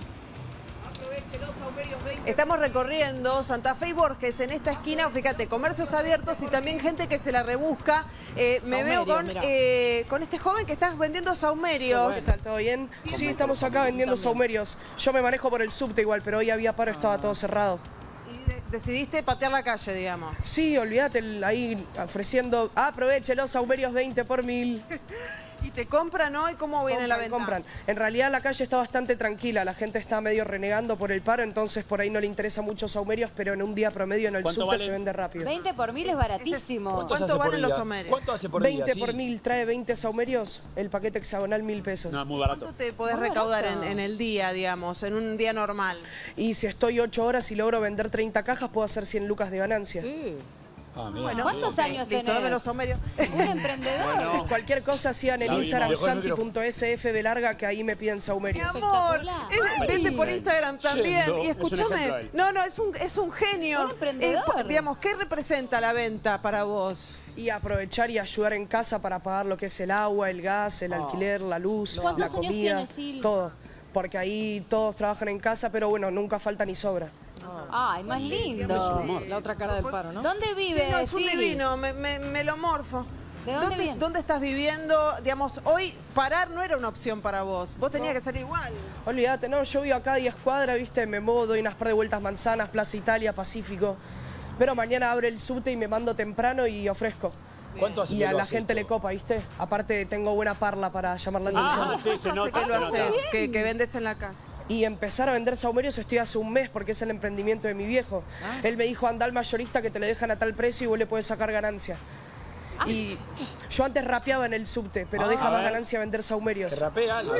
Estamos recorriendo Santa Fe y Borges en esta esquina, fíjate, comercios abiertos y también gente que se la rebusca. Me veo con este joven que está vendiendo saumerios. ¿Qué tal? ¿Todo bien? Sí, estamos acá vendiendo saumerios. Yo me manejo por el subte igual, pero hoy había paro, estaba todo cerrado. ¿Y decidiste patear la calle, digamos? Sí, olvídate, ahí ofreciendo, aproveche los saumerios 20 por 1000. ¿Y te compran hoy? ¿Cómo viene la venta? Compran. En realidad la calle está bastante tranquila, la gente está medio renegando por el paro, entonces por ahí no le interesa mucho saumerios, pero en un día promedio en el subte se vende rápido. 20 por 1000 es baratísimo. ¿Cuánto valen los saumerios? ¿Cuánto hace por día? 20 por 1000, trae 20 saumerios, el paquete hexagonal 1000 pesos. No, muy barato. ¿Cuánto te podés recaudar en el día, digamos, en un día normal? Y si estoy 8 horas y logro vender 30 cajas, puedo hacer 100 lucas de ganancia. Bueno, ¿cuántos años tenés? Dame los saumerios. Un emprendedor. Bueno. Cualquier cosa hacían en Instagram, santi.sfbelarga, que ahí me piden saumerios. Mi amor, vende por Instagram también. Y escúchame, es un genio. Un emprendedor. Digamos, ¿qué representa la venta para vos? Y aprovechar y ayudar en casa para pagar lo que es el agua, el gas, el alquiler, la luz, la ¿Cuántos comida, años tienes, Sil? todo. Porque ahí todos trabajan en casa, pero bueno, nunca falta ni sobra. Ay, más lindo. La otra cara del paro, ¿no? ¿Dónde vive? Sí, no, es un Sil? divino, me lo morfo. ¿De dónde viene? ¿Dónde estás viviendo? Digamos, hoy parar no era una opción para vos. Vos tenías que salir igual. Olvídate, no, yo vivo acá a 10 cuadras, viste, me muevo, doy unas par de vueltas Manzanas, Plaza Italia, Pacífico. Pero mañana abre el subte y me mando temprano y ofrezco. ¿Cuánto hace y que a lo la haces gente esto? le copa, ¿viste? Aparte tengo buena parla para llamar la atención. Sí, se nota. ¿Qué lo haces? Que vendes en la calle. Y empezar a vender saumerios estoy hace un mes porque es el emprendimiento de mi viejo. Él me dijo, anda al mayorista que te lo dejan a tal precio y vos le podés sacar ganancia. Y yo antes rapeaba en el subte, pero deja más ganancia vender saumerios. Que rapea algo.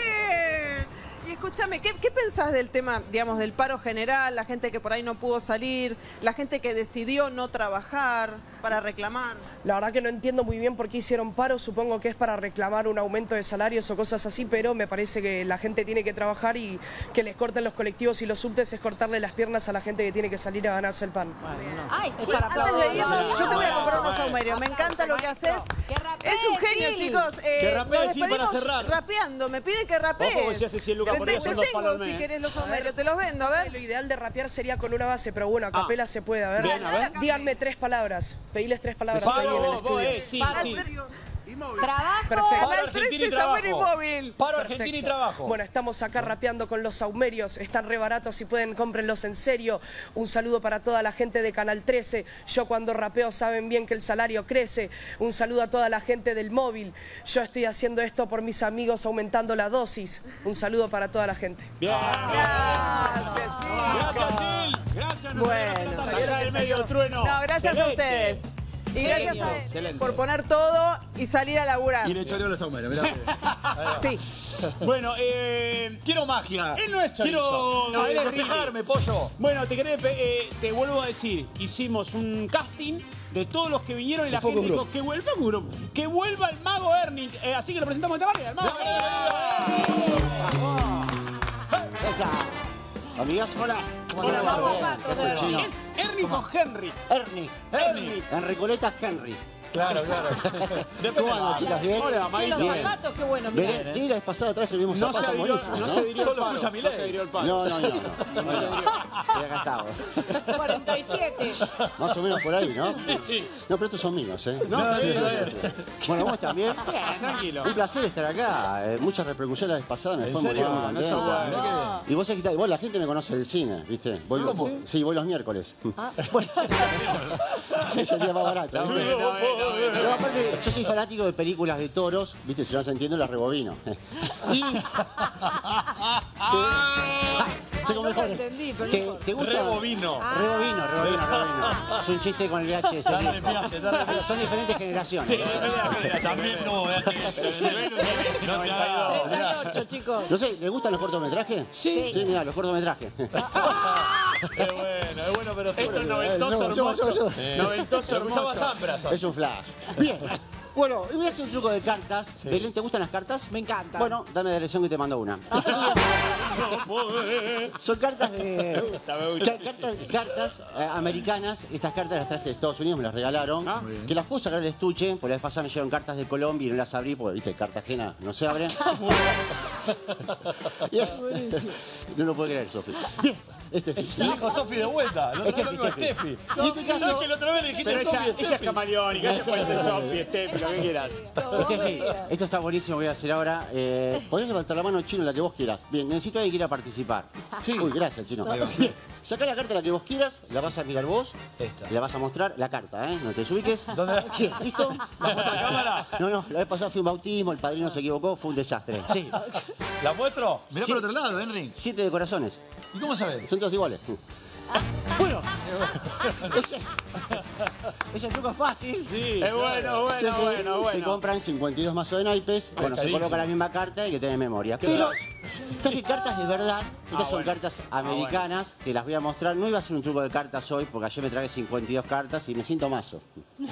Y escúchame, ¿qué pensás del tema, digamos, del paro general, la gente que por ahí no pudo salir, la gente que decidió no trabajar para reclamar? La verdad que no entiendo muy bien por qué hicieron paro, supongo que es para reclamar un aumento de salarios o cosas así, pero me parece que la gente tiene que trabajar y que les corten los colectivos y los subtes es cortarle las piernas a la gente que tiene que salir a ganarse el pan. Ay, Antes de irnos, yo te voy a comprar unos saumerios, me encanta lo que haces. Es un genio, chicos. Que rapee, nos Sil, para despedimos cerrar. rapeando, me pide que rapees. Ojo, que si hace 100 lucas por día son 2 palos al mes. Si querés los saumerios, te los vendo, a ver. Lo ideal de rapear sería con una base, pero bueno, a capela se puede, a ver. Bien, a ver. Díganme 3 palabras, pediles 3 palabras ahí en el estudio. Sí. Trabajo. Perfecto. Paro Argentina y trabajo. Paro Argentina y trabajo. Bueno, estamos acá rapeando con los saumerios, están re baratos, si pueden cómprenlos en serio. Un saludo para toda la gente de Canal 13. Yo cuando rapeo saben bien que el salario crece. Un saludo a toda la gente del móvil. Yo estoy haciendo esto por mis amigos aumentando la dosis. Un saludo para toda la gente. Bien. Gracias, Sil. Gracias. Bueno. Era el medio trueno. No, gracias a ustedes. Y gracias a él por poner todo y salir a laburar. Y le choreó los saumerios, mirá. Sí. Bueno, quiero magia. Él no es chorizo. Quiero él es despejarme, pollo. Bueno, te vuelvo a decir, hicimos un casting de todos los que vinieron y la gente dijo que vuelva el mago Ernie. Así que lo presentamos de esta manera, el mago Esa. Amigas, hola. Hola, mago. ¿Qué haces, chino? Es Ernie con Henry. Ernie. En Recoleta, Henry. Claro. ¿Cómo andan, chicas? ¿Bien? Che, los Bien. zapatos, qué bueno, mirá. Sí, la vez pasada traje el mismo zapato, buenísimo. No se diría Solo escucha mi ley. No se diría el palo. No. Y acá estamos. 47. Más o menos por ahí, ¿no? Sí. No, pero estos son míos, ¿eh? No, está bien. Bueno, vos también. Bien, tranquilo. Un placer estar acá. Muchas repercusiones la vez pasada, me ¿En fue muy serio? bien, muy No contento. son Y vos aquí vos, la gente me conoce del cine, ¿viste? Voy sí, voy los miércoles. Bueno, ese día más barato. ¿viste? No, aparte, yo soy fanático de películas de toros, ¿viste? Si no vas entendiendo, las rebobino. Y tengo mejores. ¿Te gusta? Rebobino. Rebobino. Es un chiste con el VHS. Son diferentes generaciones. Sí, También tuvo VHS. No te hagas. 38, chicos. No sé, ¿les gustan los cortometrajes? Sí. Sí, mirá, los cortometrajes. Es bueno. bueno, pero Esto es noventoso hermoso. Noventoso hermoso. Es un flash. Bien. Bueno, voy a hacer un truco de cartas. Belén, ¿te gustan las cartas? Me encanta. Bueno, dame la dirección que te mando una. Son cartas de... Cartas americanas. Estas cartas las traje de Estados Unidos, me las regalaron. Que las puse acá en el estuche, porque la vez pasada me llegaron cartas de Colombia y no las abrí, porque, viste, Cartagena no se abren. No lo puedo creer, Sofi. Bien. Dijo Sofi de vuelta. No te lo Steffi. En este caso, que la otra vez le dijiste Pero Sofi. ella es camaleónica, ella puede ser Sofi, Steffi, lo que quieras. Steffi, esto está buenísimo, voy a hacer ahora. ¿Podés levantar la mano, Chino, la que vos quieras? Bien, necesito a alguien que quiera participar. Sí. Uy, gracias, Chino. Bien, sacá la carta la que vos quieras, la vas a mirar vos, la vas a mostrar, la carta, ¿eh? No te desubiques. Bien, ¿listo? ¿La muestra a cámara? No, la vez pasada fue un bautismo, el padrino se equivocó, fue un desastre. Sí. ¿La muestro? Mirá por otro lado, Henry. 7 de corazones. ¿Y cómo sabés? Son todos iguales. Bueno, ese truco es fácil. Sí, es bueno. Se compran 52 mazos de naipes. Bueno, se coloca la misma carta y hay que tener memoria. Pero estas son cartas de verdad. Estas son cartas americanas que las voy a mostrar. No iba a hacer un truco de cartas hoy porque ayer me traje 52 cartas y me siento mazo.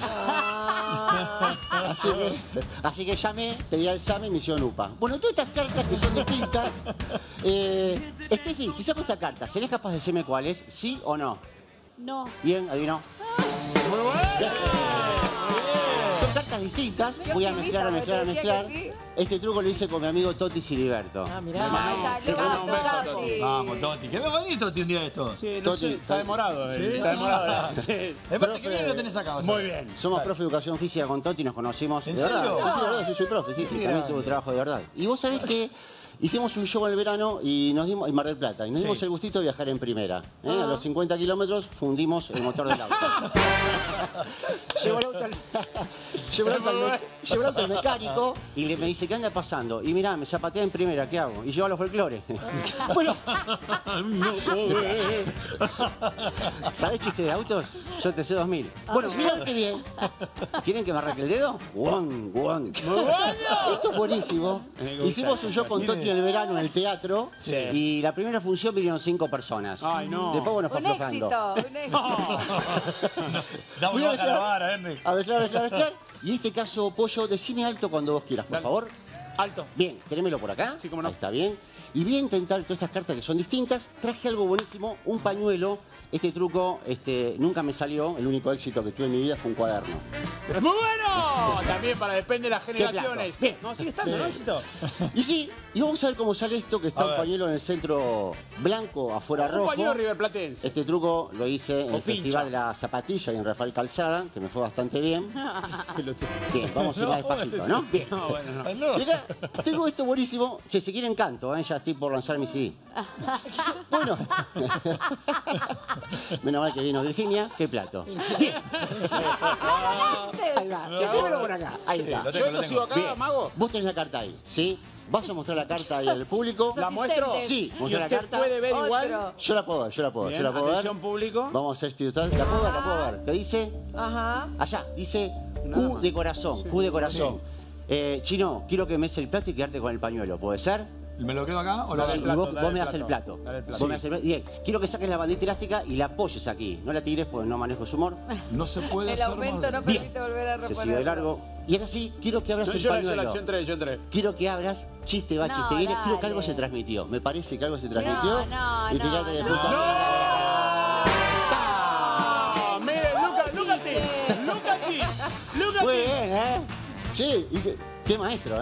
Así que llamé, pedí al SAME y me hicieron UPA. Bueno, todas estas cartas que son distintas. Steffi, si saco esta carta, ¿serés capaz de decirme cuál es? ¿Sí o no? No. Bien, adivinó. Muy bueno. Son cartas distintas. Voy a mezclar. Este truco lo hice con mi amigo Toti Siliberto. Ah, mirá. Vamos, Toti. ¿Qué me va a venir Toti un día de esto? Sí, no sé, está demorado. ¿Sí? Está demorado. Sí. Profe, ¿qué bien lo tenés acá? Muy bien. Somos profe de educación física con Toti, nos conocimos. ¿En serio? Sí, de verdad, yo soy profe, sí, también tuve trabajo de verdad. Y vos sabés que hicimos un show en el verano y nos dimos en Mar del Plata y nos dimos el gustito de viajar en primera. A los 50 kilómetros fundimos el motor del auto. Llevo el auto al mecánico y me dice, ¿qué anda pasando? Y mirá, me zapatea en primera, ¿qué hago? Y llevo a los folclores. Bueno. ¿Sabés chiste de autos? Yo te sé 2000. Bueno, mirá qué bien. ¿Quieren que me arranque el dedo? Guan. Muy bueno. Esto es buenísimo. Hicimos un show con Toti en el verano en el teatro y la primera función vinieron 5 personas. Ay, no. Después, bueno, fue aflojando. Damos baja la vara, Henry. A mezclar. Y en este caso, Pollo, decime alto cuando vos quieras, por favor. Alto. Bien, tenémelo por acá. Sí, cómo no. Ahí está bien. Y voy a intentar todas estas cartas que son distintas. Traje algo buenísimo, un pañuelo. Este truco nunca me salió. El único éxito que tuve en mi vida fue un cuaderno. ¡Muy bueno! También depende de las generaciones. Bien. No, sigue estando, ¿no? Éxito. Y sí, y vamos a ver cómo sale esto, que está un pañuelo en el centro blanco, afuera rojo. Un pañuelo riverplatense. Este truco lo hice en el Festival de la Zapatilla y en Rafael Calzada, que me fue bastante bien. Bien, vamos a ir más despacito, ¿no? Bien. No, bueno, no. Y acá tengo esto buenísimo. Che, si quieren canto, ya estoy por lanzar mi CD. Bueno. Menos mal que vino Virginia, qué plato. Bien. Ahí va. Quédemelo por acá. Ahí está. ¿Yo esto sigo acá, Bien. mago? Vos tenés la carta ahí, ¿sí? ¿Vas a mostrar la carta ahí al público? ¿La muestro? Sí, ¿Y muestra la usted carta. puede ver igual? Yo la puedo ver. Bien, atención público. Vamos a hacer este total. La puedo ver. ¿Qué dice? Ajá. Allá, dice Q de corazón. Q de corazón. Chino, quiero que me des el plato y quedarte con el pañuelo. ¿Puede ser? ¿Me lo quedo acá o lo Sí, hago? vos me das el plato. Vos me das el plato. Bien, quiero que saques la bandita elástica y la apoyes aquí. No la tires porque no manejo su humor. No se puede hacer El aumento no permite volver a Se sigue de reponerlo. largo. Y ahora sí, quiero que abras el pañuelo. Yo entré. Quiero que abras, chiste va, No, chiste viene. Creo que dale. algo se transmitió. Me parece que algo se transmitió. No, y fíjate de puta Mire, look at this. Muy bien, Che, qué maestro,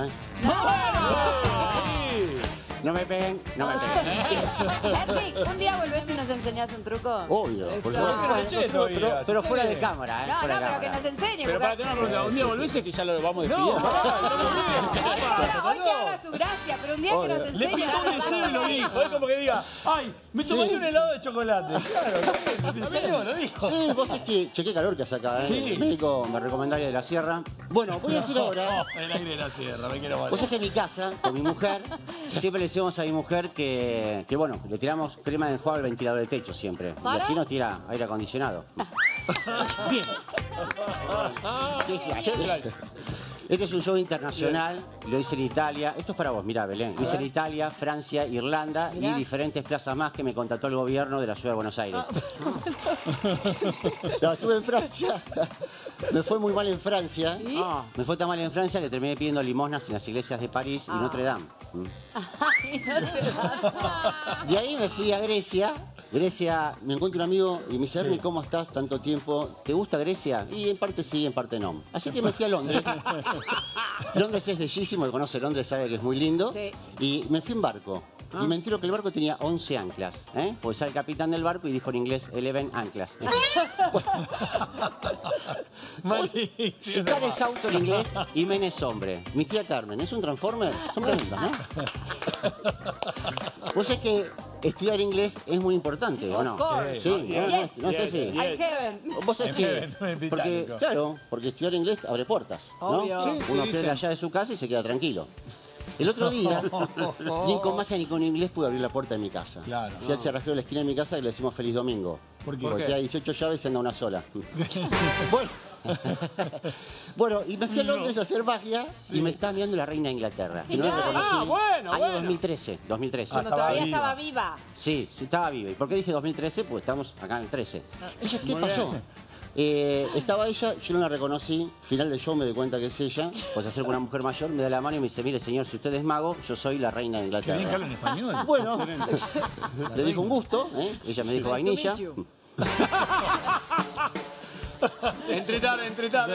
No me peguen. Henry, un día volvés y nos enseñás un truco. Obvio, por supuesto. Pero fuera de cámara, No, fuera de pero que cámara. nos enseñe. Pero porque- para tener una pregunta, un día volvés y que ya lo vamos despidiendo. Hoy que haga su gracia, pero un día que nos Le enseñe. pintó un deseo y lo dijo. Es como que diga, ay, me tomaría un helado de chocolate. Claro, ¿en serio lo dijo? Sí, vos es que chequé calor que hace acá, Sí. El médico me recomendaría de la sierra. Bueno, voy a decir ahora. El aire de la sierra, me quiero morir. Vos sabés que en mi casa, con mi mujer, siempre le decimos a mi mujer que bueno, le tiramos crema de enjuague al ventilador del techo siempre. Y así nos tira aire acondicionado. Bien. Este es un show internacional, lo hice en Italia. Esto es para vos, mirá, Belén. Lo hice en Italia, Francia, Irlanda y diferentes plazas más que me contrató el gobierno de la ciudad de Buenos Aires. No, estuve en Francia. Me fue muy mal en Francia. Me fue tan mal en Francia que terminé pidiendo limosnas en las iglesias de París y Notre Dame. De ahí me fui a Grecia. Grecia, me encuentro un amigo y me dice, Ernie, ¿cómo estás? Tanto tiempo. ¿Te gusta Grecia? Y en parte sí, en parte no. Así que me fui a Londres. Londres es bellísimo, el que conoce Londres sabe que es muy lindo. Sí. Y me fui en barco. Y me entero que el barco tenía 11 anclas. Pues sale el capitán del barco y dijo en inglés 11 anclas. Si es auto en inglés y men es hombre. Mi tía Carmen, ¿es un transformer? Son preguntas, ¿no? Vos sabés que estudiar inglés es muy importante, ¿o no? Sí, no estoy feliz. Vos sabés que, porque, claro, porque estudiar inglés abre puertas, ¿no? Uno pierde la llave de su casa y se queda tranquilo. El otro día, ni con magia ni con inglés pude abrir la puerta de mi casa. Claro. Fui al cerrajero de la esquina de mi casa y le decimos feliz domingo. ¿Por qué? Porque hay 18 llaves y anda una sola. Bueno, y me fui a Londres a hacer magia y me estaba mirando la reina de Inglaterra. Que no la reconocí. Año 2013. Cuando todavía estaba viva. Sí, estaba viva. ¿Y por qué dije 2013? Pues estamos acá en el 13. Entonces, ¿qué pasó? Estaba ella, yo no la reconocí. Final del show me doy cuenta que es ella. Pues se acerca una mujer mayor, me da la mano y me dice, mire señor, si usted es mago, yo soy la reina de Inglaterra. ¿Qué bien que habla en español? Bueno, le dijo un gusto. Ella me dijo vainilla. Entre tarde.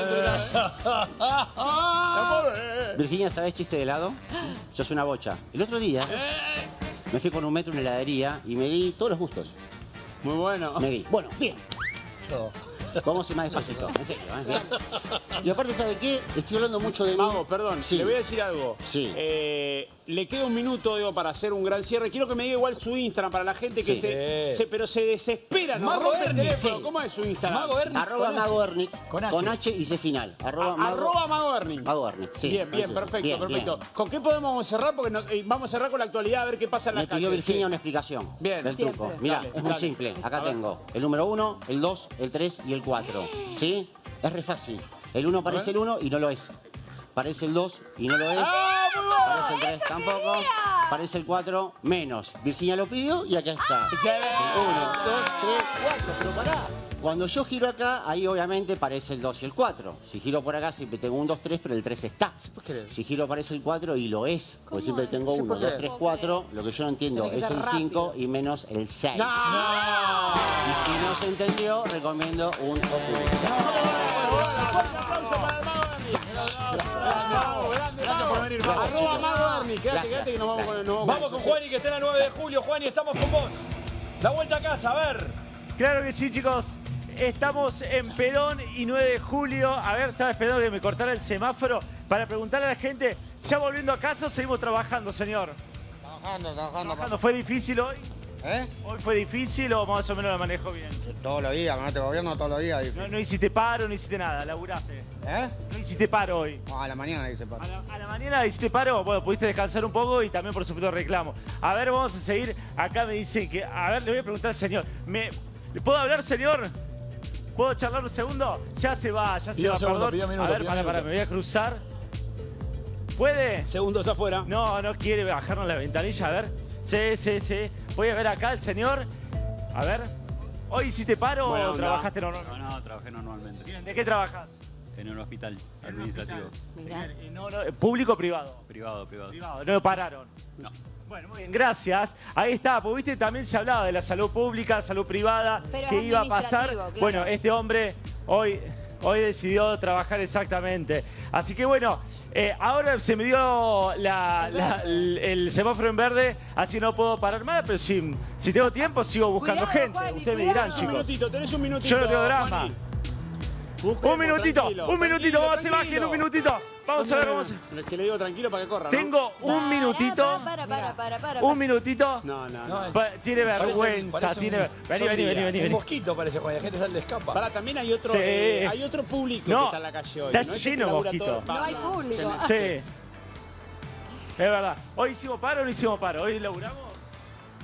Virginia, ¿sabés chiste de helado? Yo soy una bocha. El otro día me fui con un metro en una heladería y me di todos los gustos. Muy bueno. Me di. Bueno, bien. Vamos a ir más despacito, en serio. Bien. Y aparte, ¿sabe qué? Estoy hablando mucho de mí. Mago, perdón, le voy a decir algo. Sí. Le queda un minuto, digo, para hacer un gran cierre. Quiero que me diga igual su Instagram para la gente que pero se desespera, ¿no? Mago Ernick. ¿Cómo es su Instagram? Mago Ernick. Arroba Mago Ernick. Con H y C final. Arroba Mago Ernick. Mago Ernick, sí. Bien, perfecto. ¿Con qué podemos cerrar? Porque vamos a cerrar con la actualidad a ver qué pasa en la calle. Me pidió Virginia una explicación del truco. Mirá, es muy simple. Acá tengo el número 1, el 2, el 3 y el 4. ¿Sí? Es re fácil. El 1 parece el 1 y no lo es. Parece el 2 y no lo es. Parece el 3 tampoco. Parece el 4 menos. Virginia lo pidió y acá está. 1, 2, 3, 4. Pero pará. Cuando yo giro acá, ahí obviamente parece el 2 y el 4. Si giro por acá siempre tengo un 2, 3, pero el 3 está. Si giro parece el 4 y lo es. Porque siempre tengo 1, 2, 3, 4. Lo que yo no entiendo es el 5 y menos el 6. ¡No! Y si no se entendió, recomiendo un oculista. Gracias por venir, Mago. Arroba Mago Ernick. Quédate que nos vamos con el nuevo. Vamos con Juani, que está en la 9 de julio. Juani, estamos con vos. La vuelta a casa, a ver. Claro que sí, chicos. Estamos en Perón y 9 de julio. A ver, estaba esperando que me cortara el semáforo para preguntarle a la gente, ¿ya volviendo a casa o seguimos trabajando, señor? Trabajando. ¿Fue difícil hoy? ¿Hoy fue difícil o más o menos lo manejo bien? Todos los días, con este gobierno todos los días. No hiciste paro, no hiciste nada, laburaste. ¿No hiciste paro hoy? No, a la mañana hice paro. ¿A la mañana hiciste paro? Bueno, pudiste descansar un poco y también por supuesto reclamo. A ver, vamos a seguir. Acá me dice que... A ver, le voy a preguntar al señor. ¿Le puedo hablar, señor? ¿Puedo charlar un segundo? Ya se va, perdón. A ver, pará, me voy a cruzar. ¿Puede? Segundos afuera. No quiere bajarnos la ventanilla, a ver. Sí. Voy a ver acá al señor. A ver. ¿Hoy hiciste paro o trabajaste normalmente? No, trabajé normalmente. Bien, ¿de qué trabajas? En un hospital administrativo. ¿Público o privado? Privado. No pararon. No. Bueno, muy bien, gracias. Ahí está, porque viste, también se hablaba de la salud pública, salud privada, que iba a pasar. Claro. Bueno, este hombre hoy decidió trabajar exactamente. Así que bueno, ahora se me dio el semáforo en verde, así no puedo parar más, pero si tengo tiempo sigo buscando gente. Juani, ustedes me dirán, chicos. Tenés un minutito. Yo no tengo drama. Un minutito, vamos a hacer magia en un minutito. Vamos a ver, Es que le digo tranquilo para que corra, ¿no? Tengo un minutito. Un minutito. No. Tiene vergüenza. Vení. Un mosquito parece, Juan. La gente sale, le escapa. También hay otro público que está en la calle hoy. Está lleno de mosquitos. No hay público. Sí. Es verdad. ¿Hoy hicimos paro o no hicimos paro? ¿Hoy laburamos?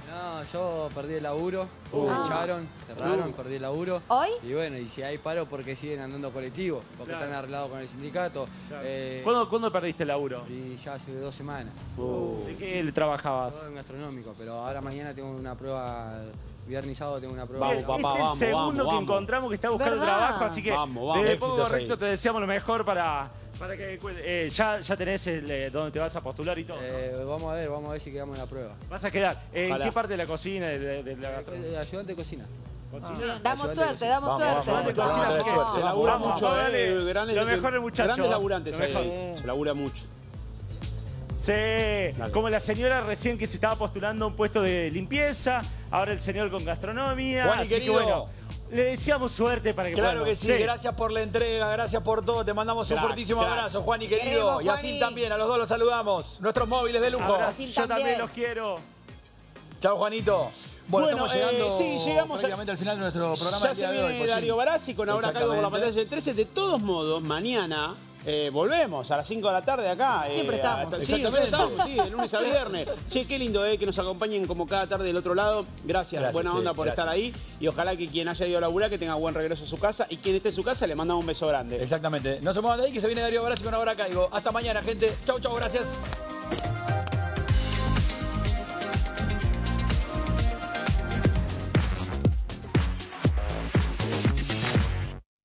No, yo perdí el laburo, me echaron, cerraron, perdí el laburo. ¿Hoy? Y bueno, y si hay paro, porque siguen andando colectivos, porque están arreglados con el sindicato. ¿Cuándo perdiste el laburo? Y ya hace 2 semanas. ¿De qué le trabajabas? Todo en gastronómico, pero ahora mañana tengo una prueba, viernes y sábado tengo una prueba. Bien, es el segundo que encontramos que está buscando trabajo, así que desde Poco Correcto te deseamos lo mejor para que ya tenés donde te vas a postular y todo. Vamos a ver si quedamos en la prueba. Vas a quedar. ¿En qué parte de la cocina? De la gastronomía? Ayudante de cocina. Damos suerte, damos suerte. Se labura mucho, lo mejor el muchacho. Grandes laburantes ahí. Se labura mucho. Sí, como la señora recién que se estaba postulando a un puesto de limpieza, ahora el señor con gastronomía. Juan, así querido, que bueno, le deseamos suerte para que Claro que sí, gracias por la entrega, gracias por todo. Te mandamos un fuertísimo abrazo, Juan y querido. Queremos, Y así también, a los dos los saludamos. Nuestros móviles de lujo. Yo también los quiero. Chao, Juanito. Bueno, estamos llegando llegamos prácticamente al final de nuestro programa. Ya se viene Darío Barassi con Ahora Caigo por la pantalla del 13. De todos modos, mañana volvemos a las 5 de la tarde acá. Siempre estamos. Siempre estamos, de lunes a viernes. Che, qué lindo que nos acompañen como cada tarde del otro lado. Gracias buena onda por estar ahí. Y ojalá que quien haya ido a laburar que tenga buen regreso a su casa. Y quien esté en su casa le mandamos un beso grande. Exactamente. No se muevan de ahí que se viene Darío Barassi con Ahora Caigo. Hasta mañana, gente. Chau, chau, gracias.